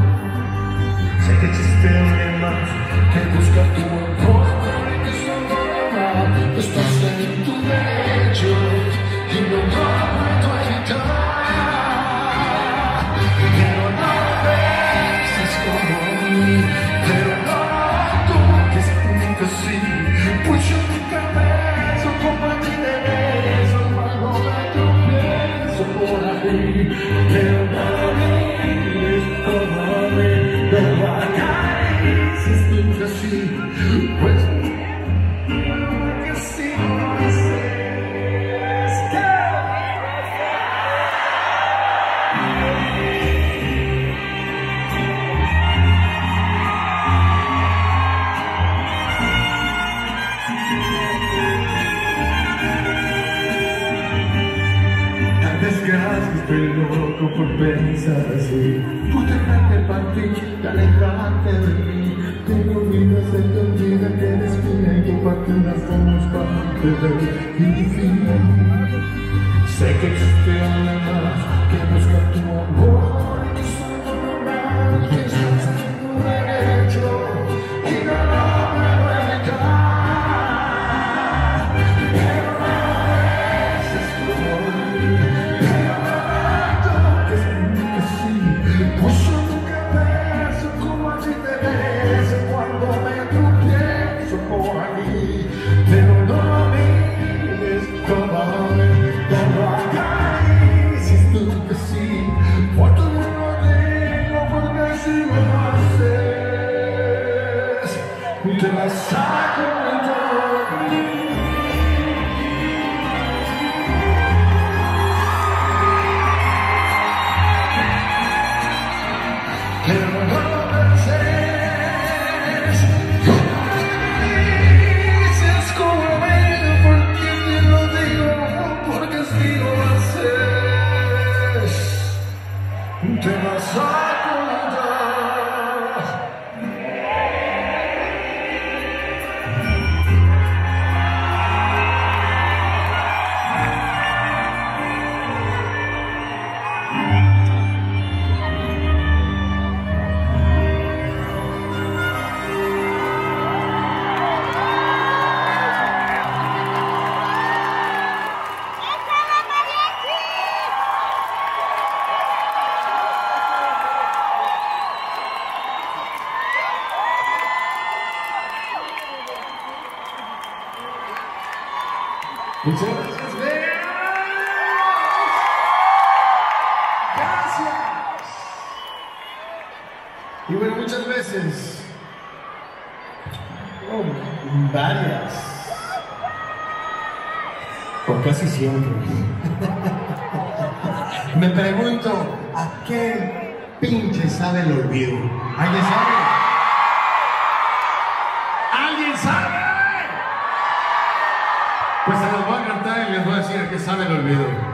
Sé que existe alguien más que busca tu amor. Estás en tu derecho y no puedo evitar. Pero no beses como mí, pero no toques nunca así, pues yo nunca beso como a ti te beso cuando me tropiezo por ahí. Pero no mires como a mí, no acaricies nunca así, pues estoy loco por pensar así, por dejarte partir y alejarte de mí. Tengo vida, se te olvida que eres mía y tu partida somos parte del fin. Sé que existe alguien más que busca tu amor y solo normal que estás en tu derecho y no lo puedo evitar. Pero no beses como mí, pues yo nunca beso como a ti te beso cuando me tropiezo por ahí. Pero no mires como a mí, no acaricies tú que sí, Muchas gracias, Bea. Gracias. Y bueno, muchas veces, varias, o casi siempre, me pregunto, ¿a qué pinche sabe el olvido? ¿Alguien sabe? ¿Alguien sabe? Pues se los voy a cantar y les voy a decir a qué sabe el olvido.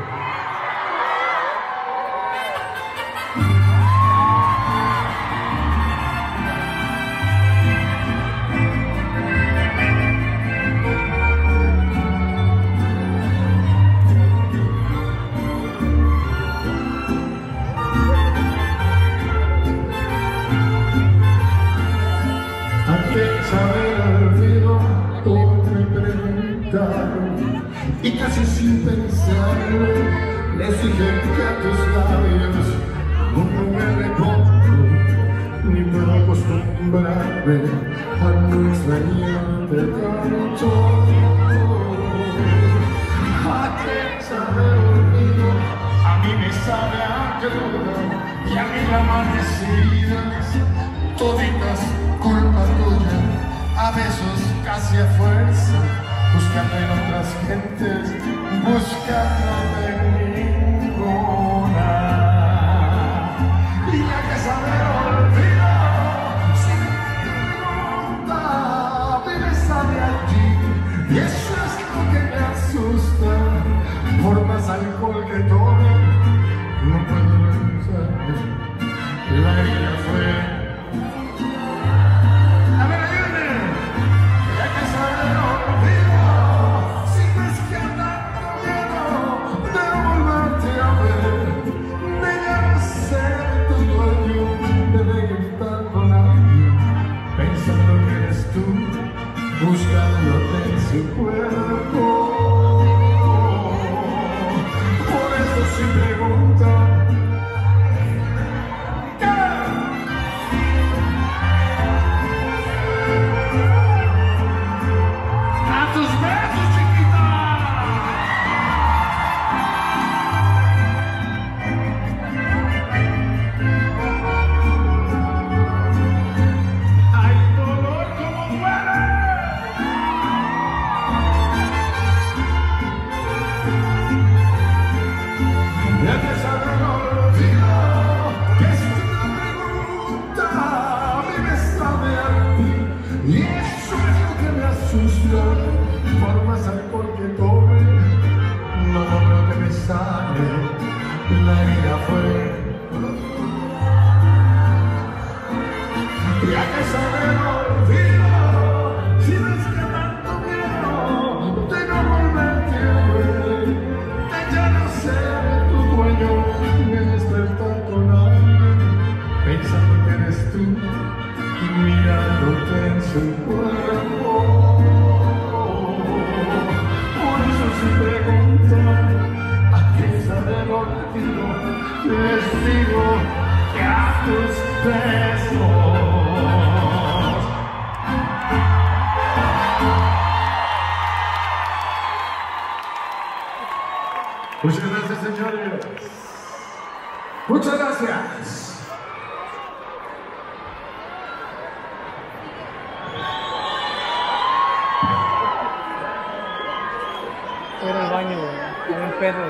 Y casi sin pensarlo, les dije que a tus labios nunca me repongo, ni puedo acostumbrarme a no extrañarte tanto. ¿A qué sabe el olvido? A mí me sabe a crudo y a mí amanecidas, toditas culpa tuya, a besos casi a fuerza, buscando en otras gentes, buscando de ninguna. Y ya que saber olvidar, sin pregunta, me sabe a ti. Y eso es lo que me asusta. Por más alcohol que tome, no puedo pensar. La herida fue. A ver, ayúdenme. Ya que saber olvidar. Buscándote en su cuerpo. Por eso si pregunta a tus besos, chiquita. Hay dolor como duele. Ya te sabré olvidar, que es una pregunta, a mí me sabe a ti, y eso es lo que me asusta. Por más alcohol que tome, no logro que me sane, la herida fue. Ya que sabré olvidar, si no es que tanto miedo de no volverte a ver, de ya no ser tu dueño, de despertar con alguien, pensando que eres tú, y mirándote en su cuerpo. Por eso si preguntan a qué sabe el olvido, les digo que a tus besos. Muchas gracias, señores. Muchas gracias. Era el baño, con un perro.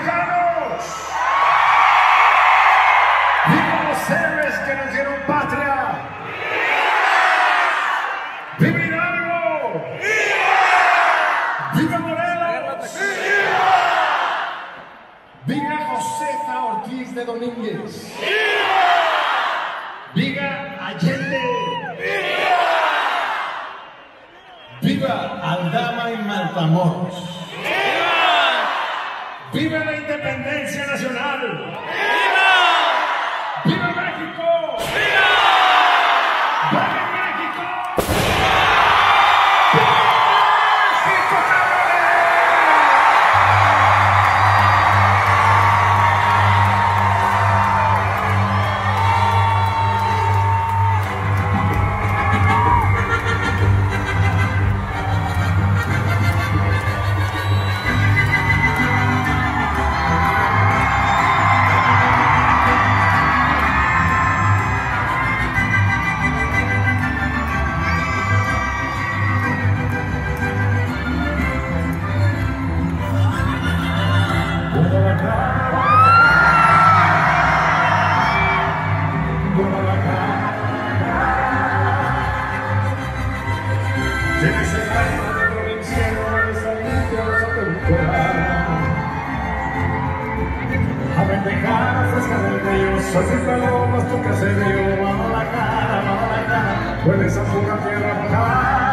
mexicanos! ¡Viva los héroes que nos dieron patria! ¡Viva Hidalgo! ¡Viva Morelos! ¡Viva Josefa Ortiz de Domínguez! ¡Viva Allende! ¡Viva Aldama y Matamoros! ¡Viva la independencia nacional! ¡Viva México! ¡Viva México! Tienes el alma de provinciano de salidas a temporada. A vendejar fresca del río, soy sin palomas, tu caserío. Vamos a la cara, hueles a fuga, tierra mojada.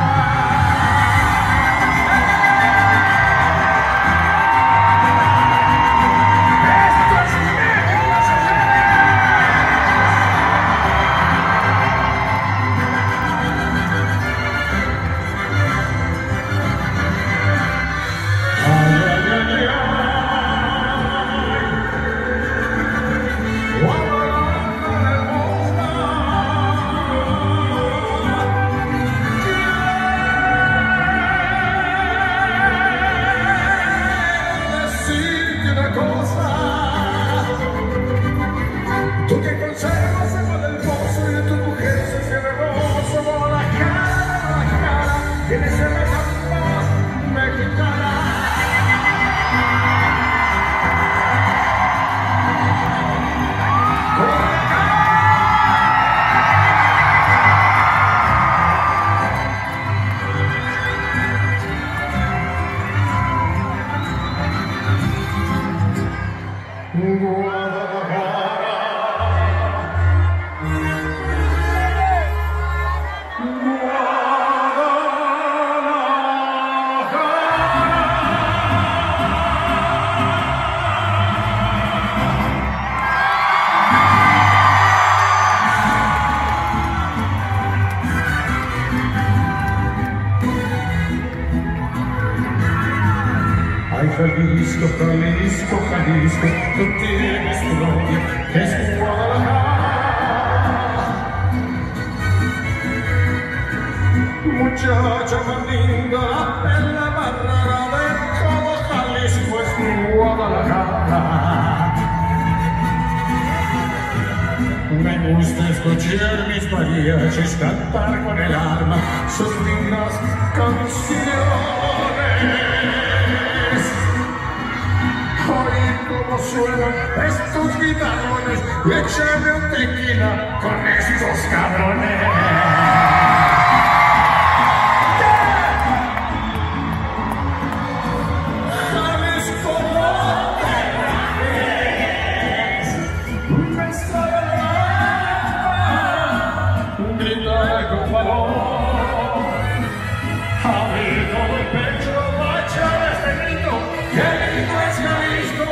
Tú que conservas agua del pozo y de tu mujer se cierra hermoso, como la cara, tienes el alma mexicana. Ay, Jalisco, Jalisco, Jalisco, tú tienes tu novia, es Guadalajara. Muchacha más linda, en la más rara de todo Jalisco es mi Guadalajara. Me gusta escuchar mis mariachis cantar con el alma sus lindas canciones. Oír cómo suenan estos guitarrones y echarme un tequila con estos cabrones. Jalisco, no te rajes, me está velando, grita con valor. Abre todo el pecho, va a echar este grito, que lindo es Jalisco.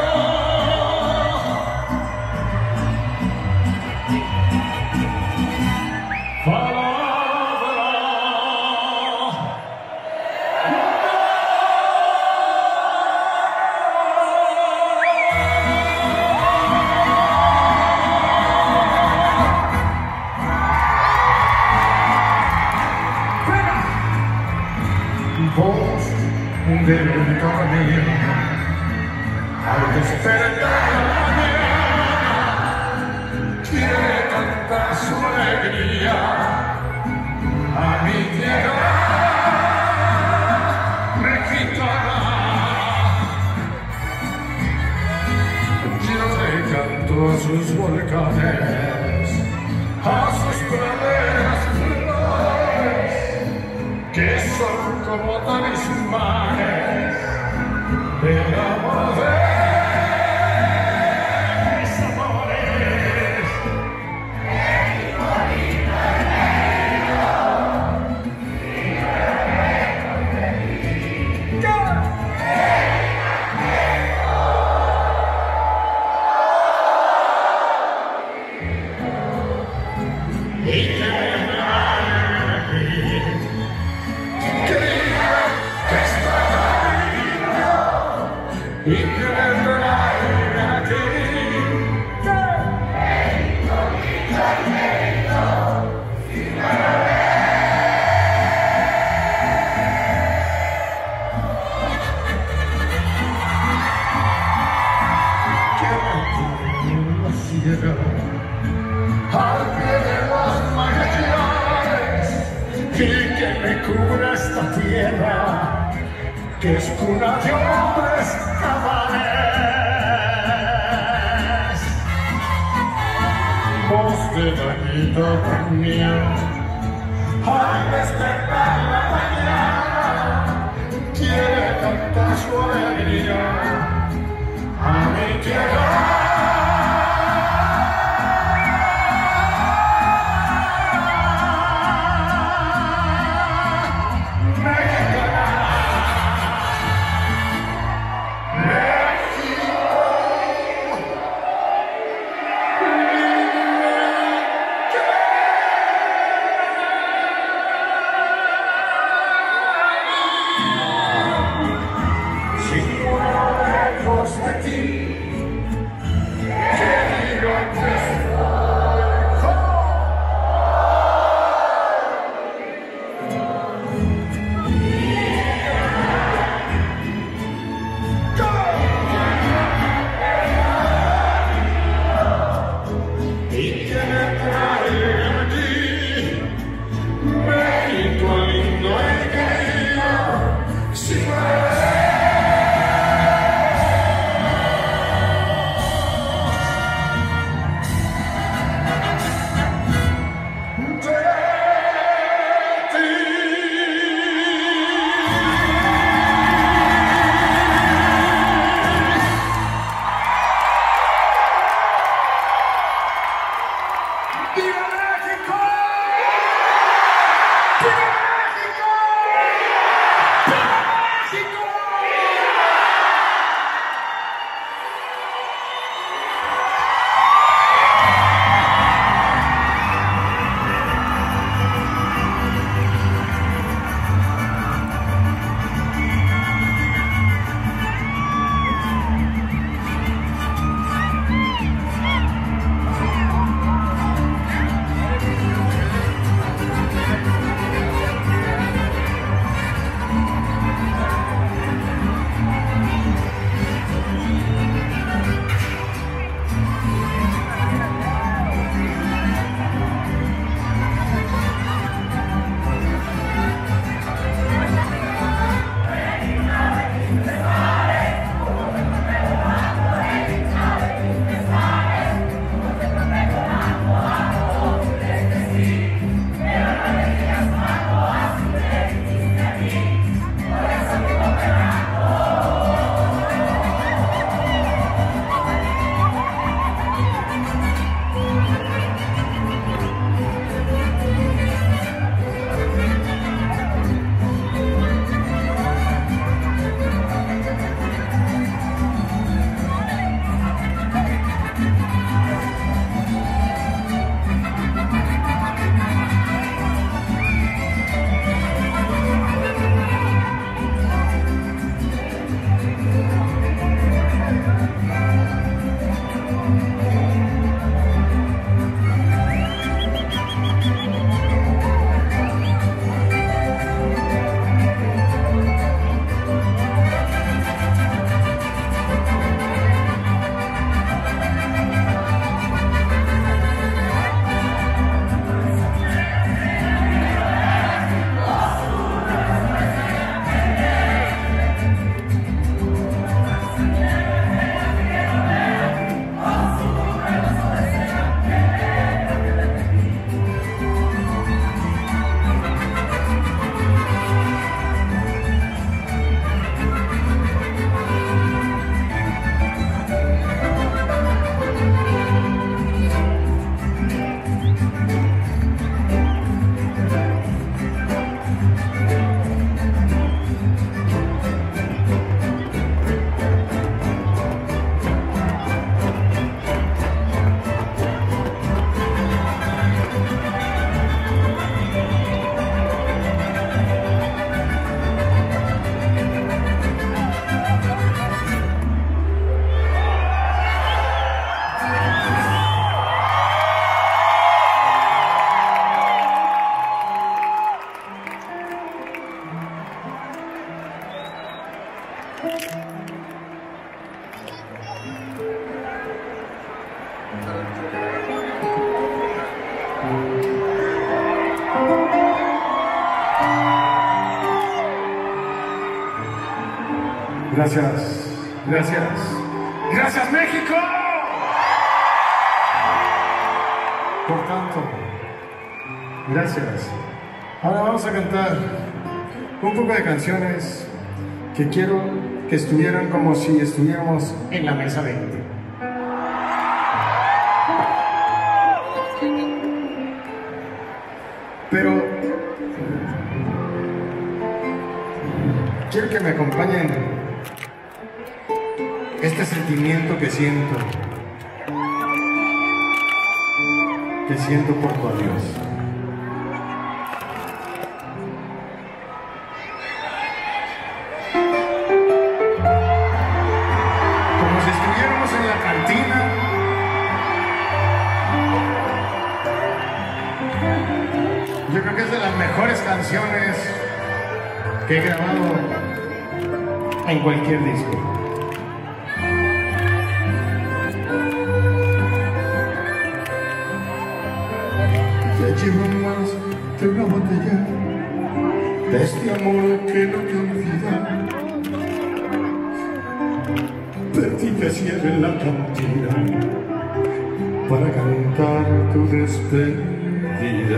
Voz de victoria al despertar la mañana quiere cantar su alegría a mi tierra mexicana. canto a sus volcanes, a sus praderas y flores, que son como talismanes del amor de al pie de los Magallanes, y que me cubra esta tierra, que es cuna de hombres cabales. Voz de vaquita también, al despertar la mañana, quiere cantar su alegría a mi tierra. Gracias, gracias, gracias México por tanto. Gracias. Ahora vamos a cantar un poco de canciones que quiero que estuvieran como si estuviéramos en la mesa 20. Pero quiero que me acompañen este sentimiento que siento por tu adiós. Como si estuviéramos en la cantina, yo creo que es de las mejores canciones que he grabado en cualquier disco. Ya llevo más de una botella de este amor que no te olvida. Perdí que cierre la cantina para cantar tu despedida.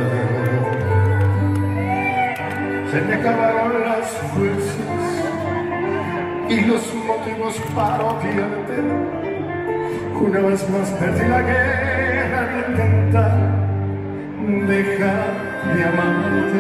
Se me acabaron las fuerzas y los motivos para odiarte. Una vez más perdí la guerra de intentar dejar de amarte.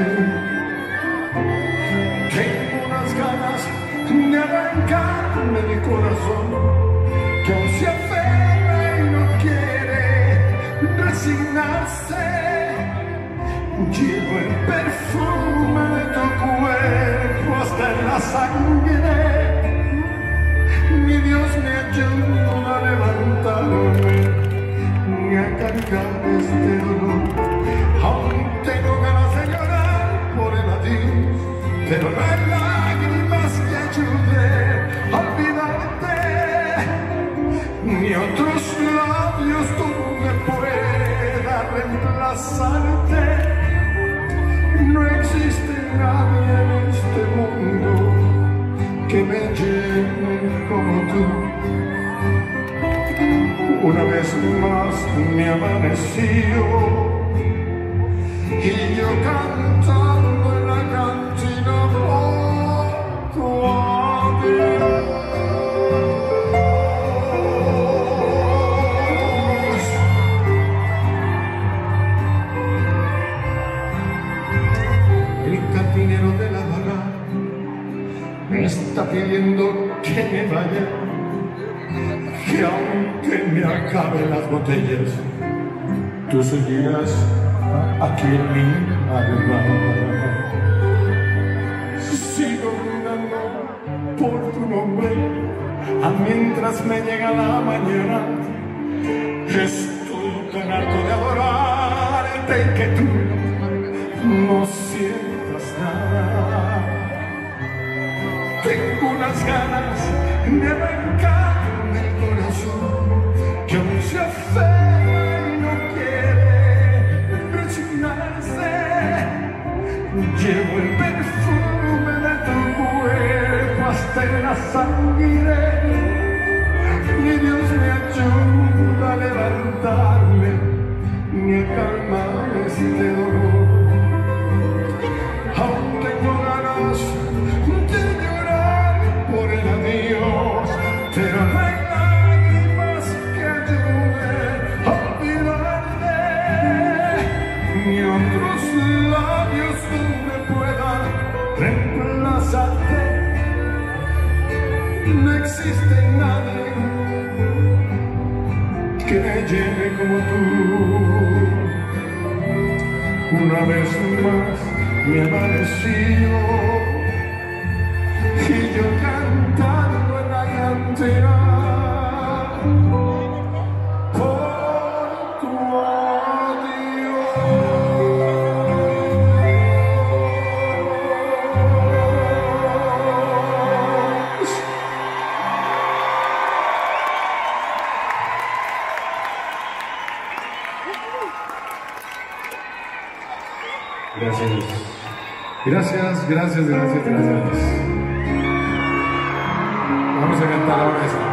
Tengo unas ganas de arrancarme el corazón que aún se aferra y no quiere resignarse. Llevo el perfume de tu cuerpo hasta en la sangre. Mi Dios me ayuda a levantarme y a cargar este dolor. Aún tengo ganas de llorar por el adiós, pero no hay lágrimas que ayuden a olvidarte, ni otros labios donde pueda reemplazarte. No existe nadie en este mundo que me llene como tú. Una vez más me amaneció y yo cantando en la cantina por tu adiós. El cantinero de la barra me está pidiendo que me vaya, que aunque me acaben las botellas, tú seguirás aquí en mi alma. Sigo gritando por tu nombre mientras me llega la mañana. Estoy tan harto de adorarte y que tú no sientas nada. Tengo unas ganas de arrancarme el corazón que aún se aferra y no quiere resignarse. Llevo el perfume de tu cuerpo hasta en la sangre. Mi Dios me ayuda a levantarme y a calmar este dolor. Aún tengo ganas de llorar por el adiós, pero no hay lágrimas que ayuden a olvidarte, ni otros labios donde puedan reemplazarte. No existe nadie que me llene como tú. Una vez más me amaneció y yo cantando en la cantina por tu adiós. Gracias. Gracias, gracias, gracias, gracias. a cantar ahora esto.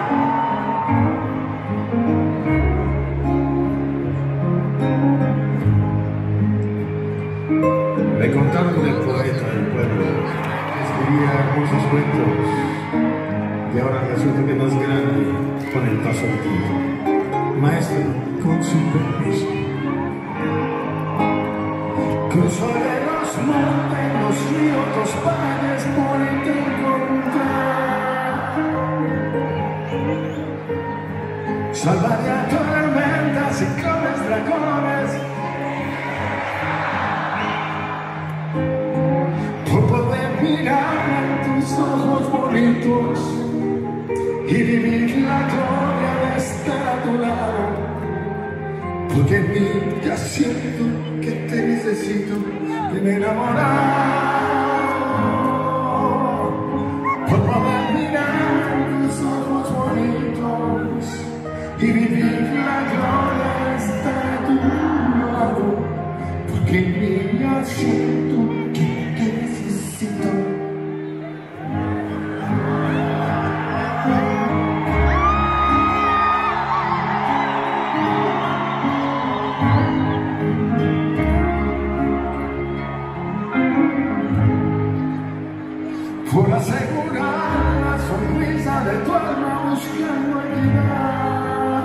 Me contaron del poeta del pueblo, que escribía hermosos cuentos, y ahora resulta que más grande con el paso del tiempo. Maestro, con su permiso. Cruzo de los montes, los ríos, los valles, por encontrar. Salvaré a tormentas, ciclones, dragones, por poder mirar en tus ojos bonitos y vivir la gloria de estar a tu lado. Porque en mí ya siento que te necesito, que me he enamorado. Por poder mirar en tus ojos bonitos y vivir la gloria de estar a tu lado. Porque en mí ya siento que te necesito. Por asegurar la sonrisa de tu alma buscando equidad,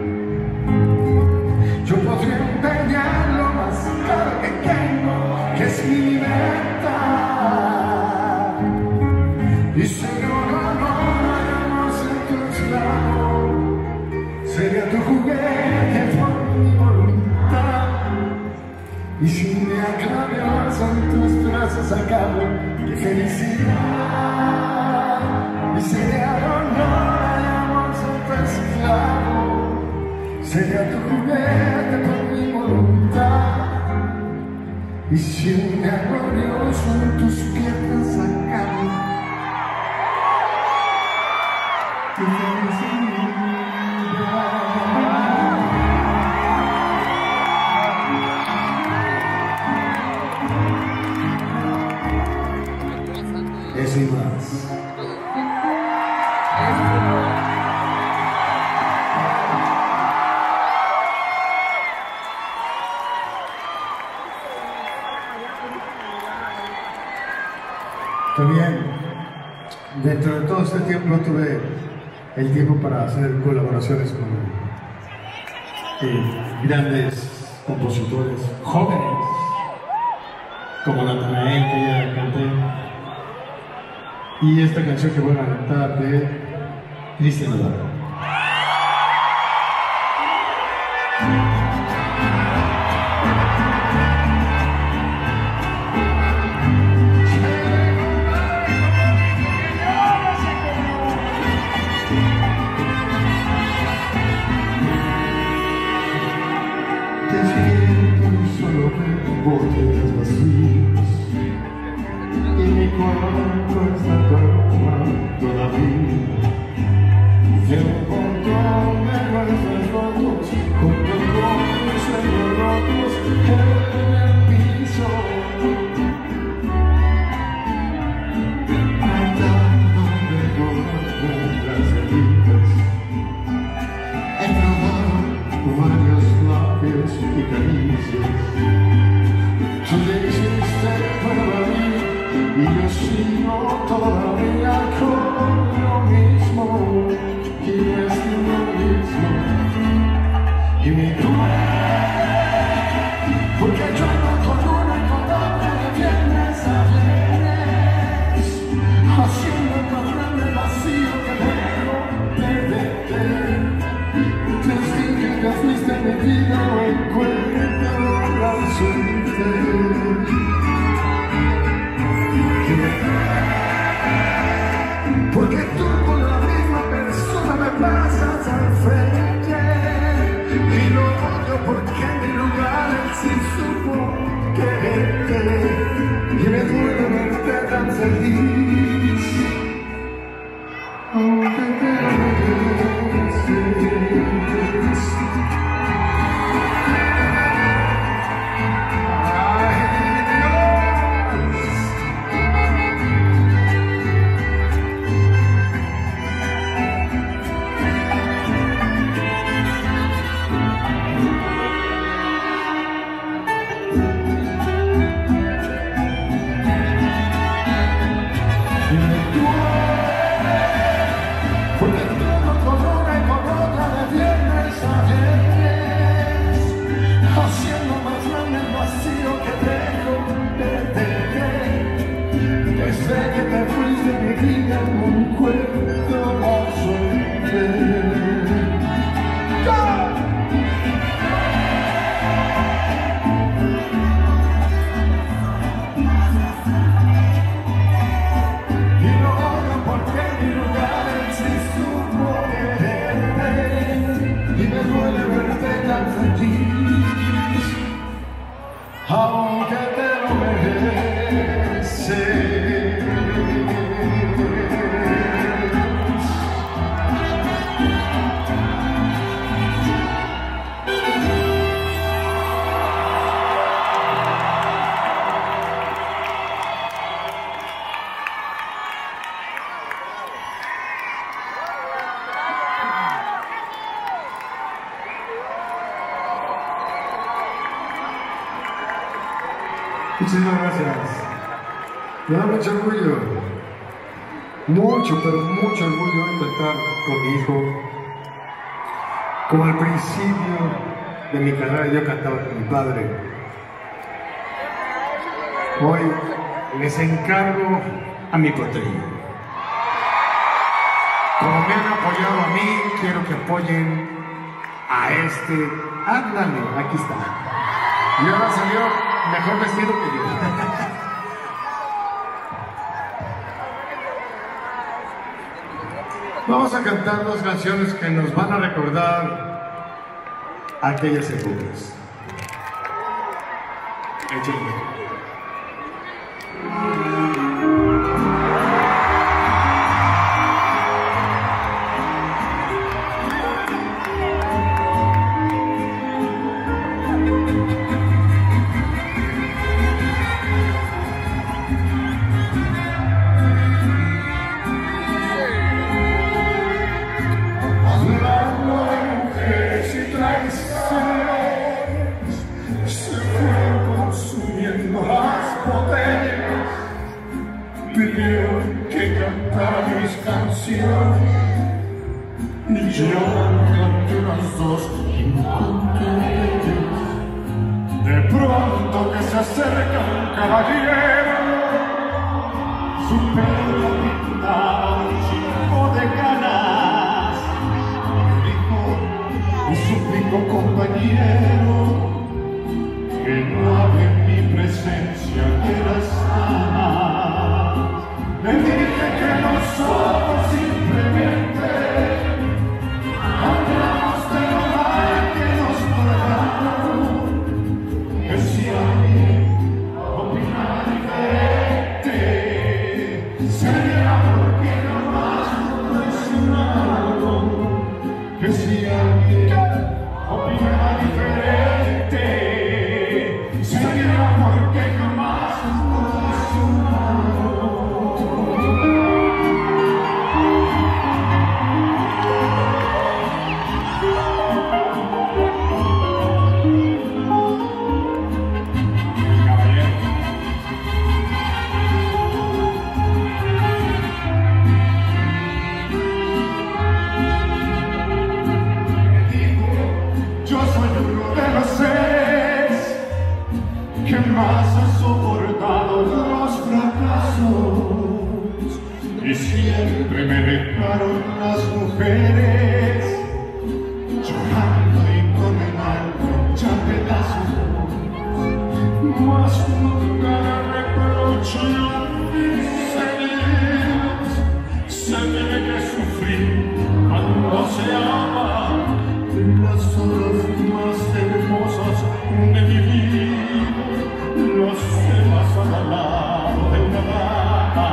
yo podría empeñar lo más caro que tengo, que es mi libertad. Y señor, no vayamos en tu esclavo, sería tu juguete por mi voluntad. Y si me aclaras en tus brazos acabo, qué felicidad. Y sería honor hallarnos en tu esclavo, sería tu juguete por mi voluntad. Y si me glorioso en tus piernas acabo, qué felicidad. Eso y más. También, dentro de todo este tiempo tuve el tiempo para hacer colaboraciones con grandes compositores jóvenes, como Natanael, que ya canté. Y esta canción que voy a cantar de Cristian Nodal. Despierto y solo veo botellas vacías y mi cuarto está tomando la vida. Veo un montón de golpes rotos, con los golpes rotos en el piso. Andando de golpes las heridas, he trabado varios labios y caricias. Tú le hiciste para mí y yo sigo todavía con lo mismo, y es lo mismo, y me duele, porque yo no con una y con otra de viernes a viernes, haciendo más grande el vacío que debo perderte. Desde que fuiste mi vida no encuentro la suerte. Porque tú con la misma persona me pasas al frente, y lo odio porque en mi lugar él sí supo quererte, y me duele verte tan feliz, aunque te regreses. tan feliz, aunque te lo mereces. Muchísimas gracias. Me da mucho orgullo, mucho, pero mucho orgullo cantar con mi hijo. Como al principio de mi carrera yo cantaba con mi padre. Hoy les encargo a mi potrillo. Como me han apoyado a mí, quiero que apoyen a este. Ándale, aquí está. Y ahora salió mejor vestido que yo. Vamos a cantar dos canciones que nos van a recordar aquellas épocas. Échenle. Pidieron que cantara mis canciones y yo canté las dos incontables. De pronto que se acerca un caballero, su pelo pintaba un chico de canas, me dijo y suplicó compañero que no hable en mi presencia de las damas. Le dije que nosotros simplemente hablamos de lo mal que nos pagaron, que si alguien opinaba diferente sería porque nomás no presionaron, que si alguien opinaba diferente sería porque jamás nos presionaron. ¿Qué más ha soportado los fracasos? Y siempre me dejaron las mujeres llorando y con el alma hecha pedazos. Mas nunca le reproché a mis heridas. Se tiene que sufrir cuando se ama las horas más hermosas de mi vida. Los celos al lado de una dama.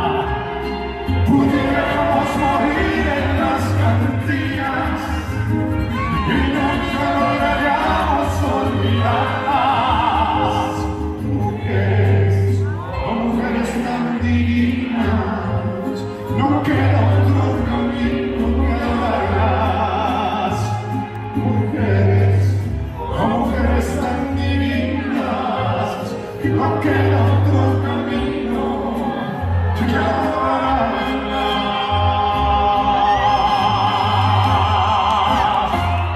Pudiéramos morir en las cantinas y nunca lograríamos olvidarlas. Mujeres, oh mujeres tan divinas, no queda otro camino que amarlas. Mujeres, oh mujeres tan divinas, no queda otro camino que amarlas.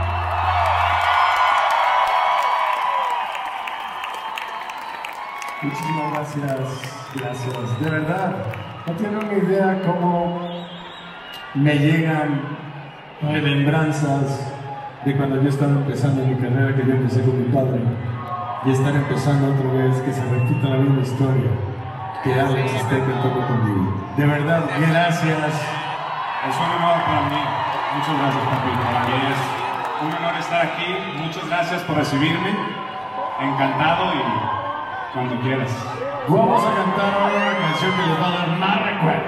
Muchísimas gracias, gracias. De verdad, no tienen una idea cómo me llegan remembranzas de cuando yo estaba empezando mi carrera, que yo empecé con mi padre. Y estar empezando otra vez, que se repita la misma historia, que Alex esté cantando conmigo. De verdad, gracias. Es un honor para mí. Muchas gracias, papi. Para mí es un honor estar aquí. Muchas muchas gracias por recibirme. Encantado y cuando quieras. Vamos a cantar ahora una canción que les va a dar más recuerdos.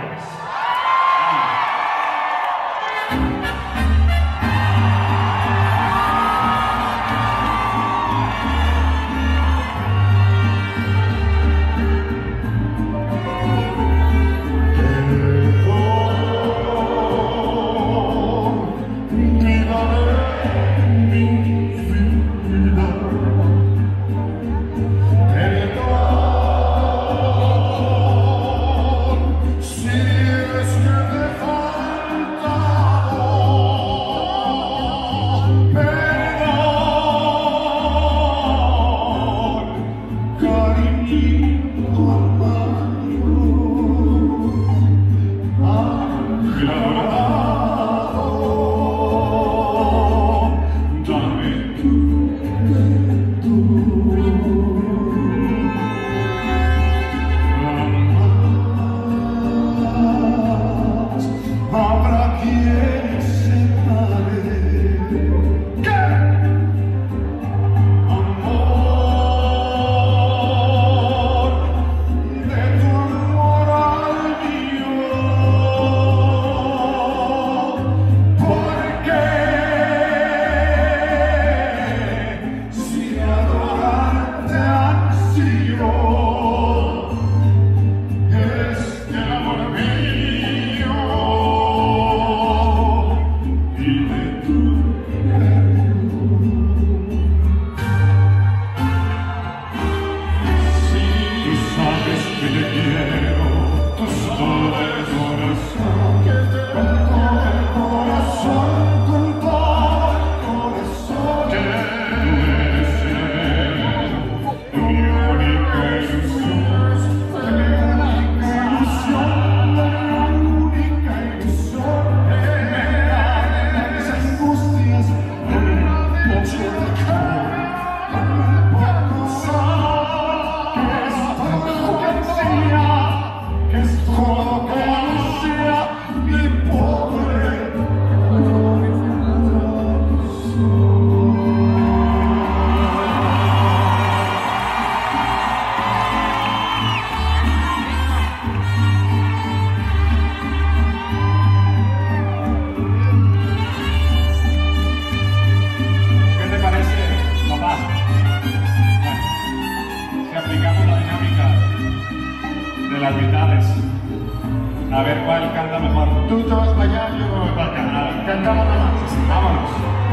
A ver cuál canta mejor. Tú te vas para allá, yo me voy para acá. Cantamos nada más. Vámonos.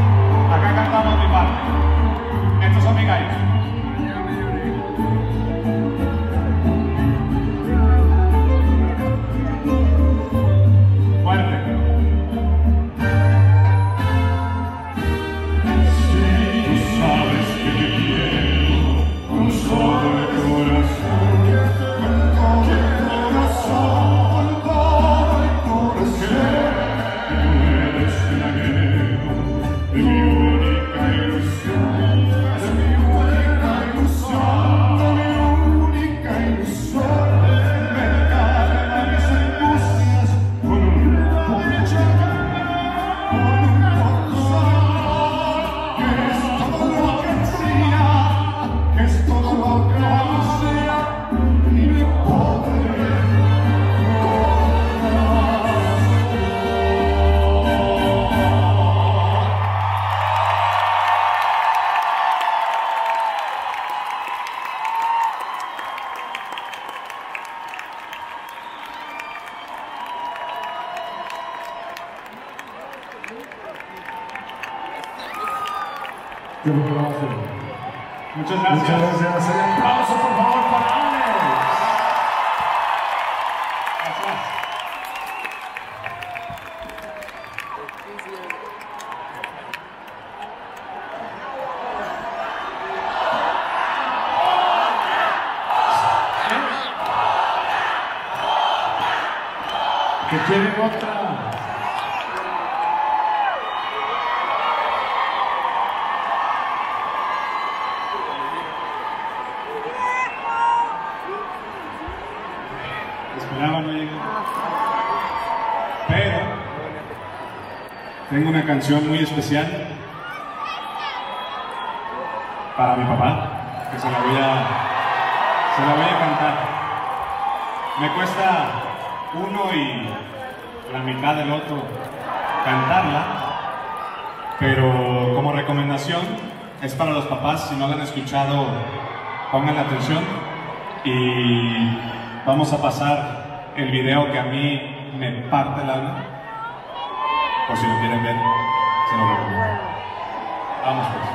Acá cantamos mi parte. Estos son mis gallos. Fuerte. Si tú sabes que te quiero con todo el corazón, con todo el corazón. Muchas gracias. Muchas gracias. Un aplauso, por favor, para Alex. Gracias. Que quieren otra. Esperaba no llegar. Pero tengo una canción muy especial para mi papá, que se la voy a cantar. Me cuesta uno y la mitad del otro cantarla, pero como recomendación es para los papás. Si no la han escuchado, pongan atención y vamos a pasar el video que a mí me parte el alma. Por si lo quieren ver, se lo recomiendo. Vamos pues.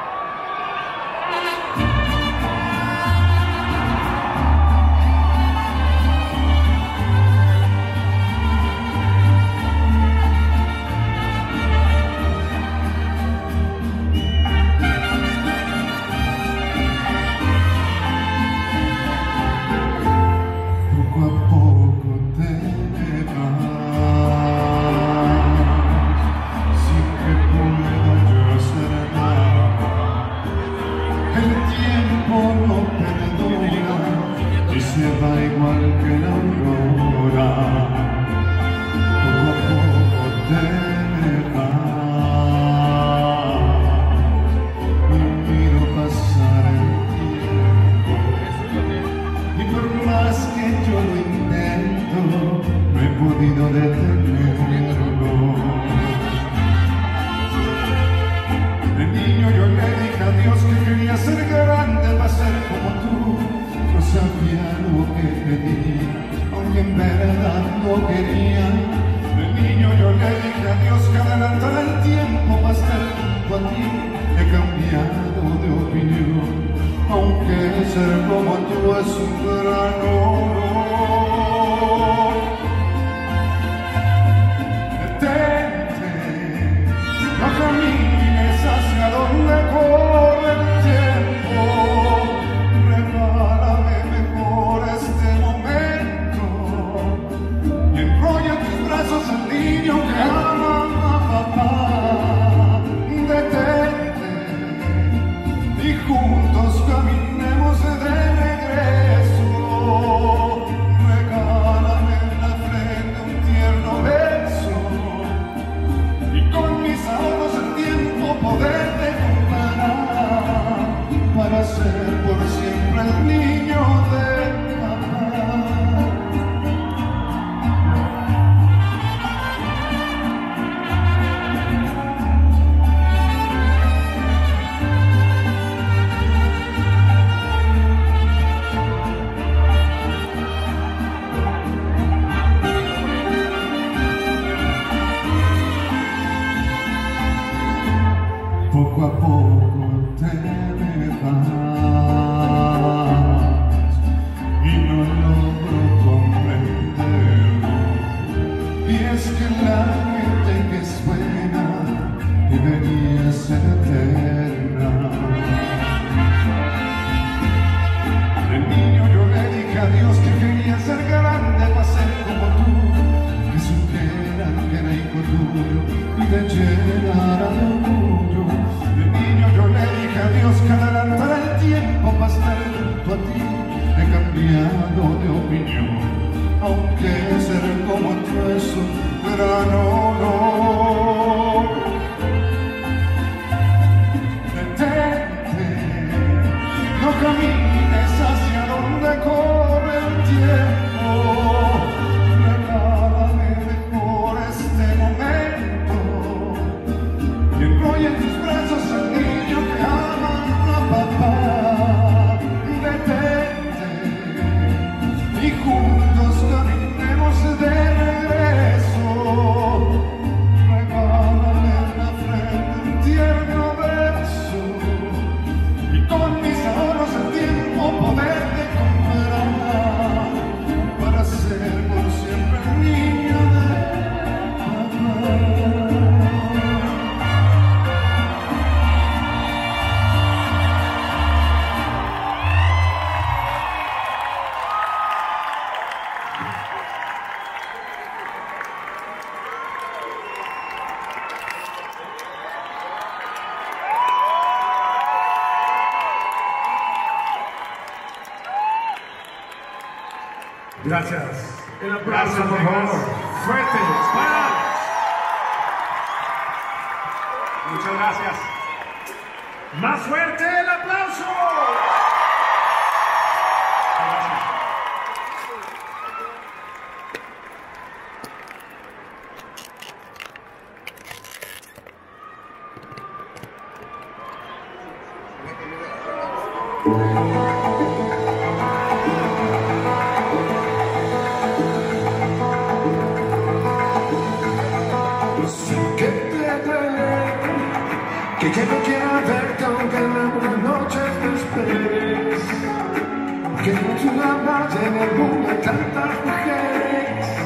Gracias. Un aplauso, por favor. Fuerte. Muchas gracias. ¡Más fuerte el aplauso! Sé que te duele, que ya no quiero verte aunque en algunas noches me esperes, que no tú nada en el mundo hay tantas mujeres.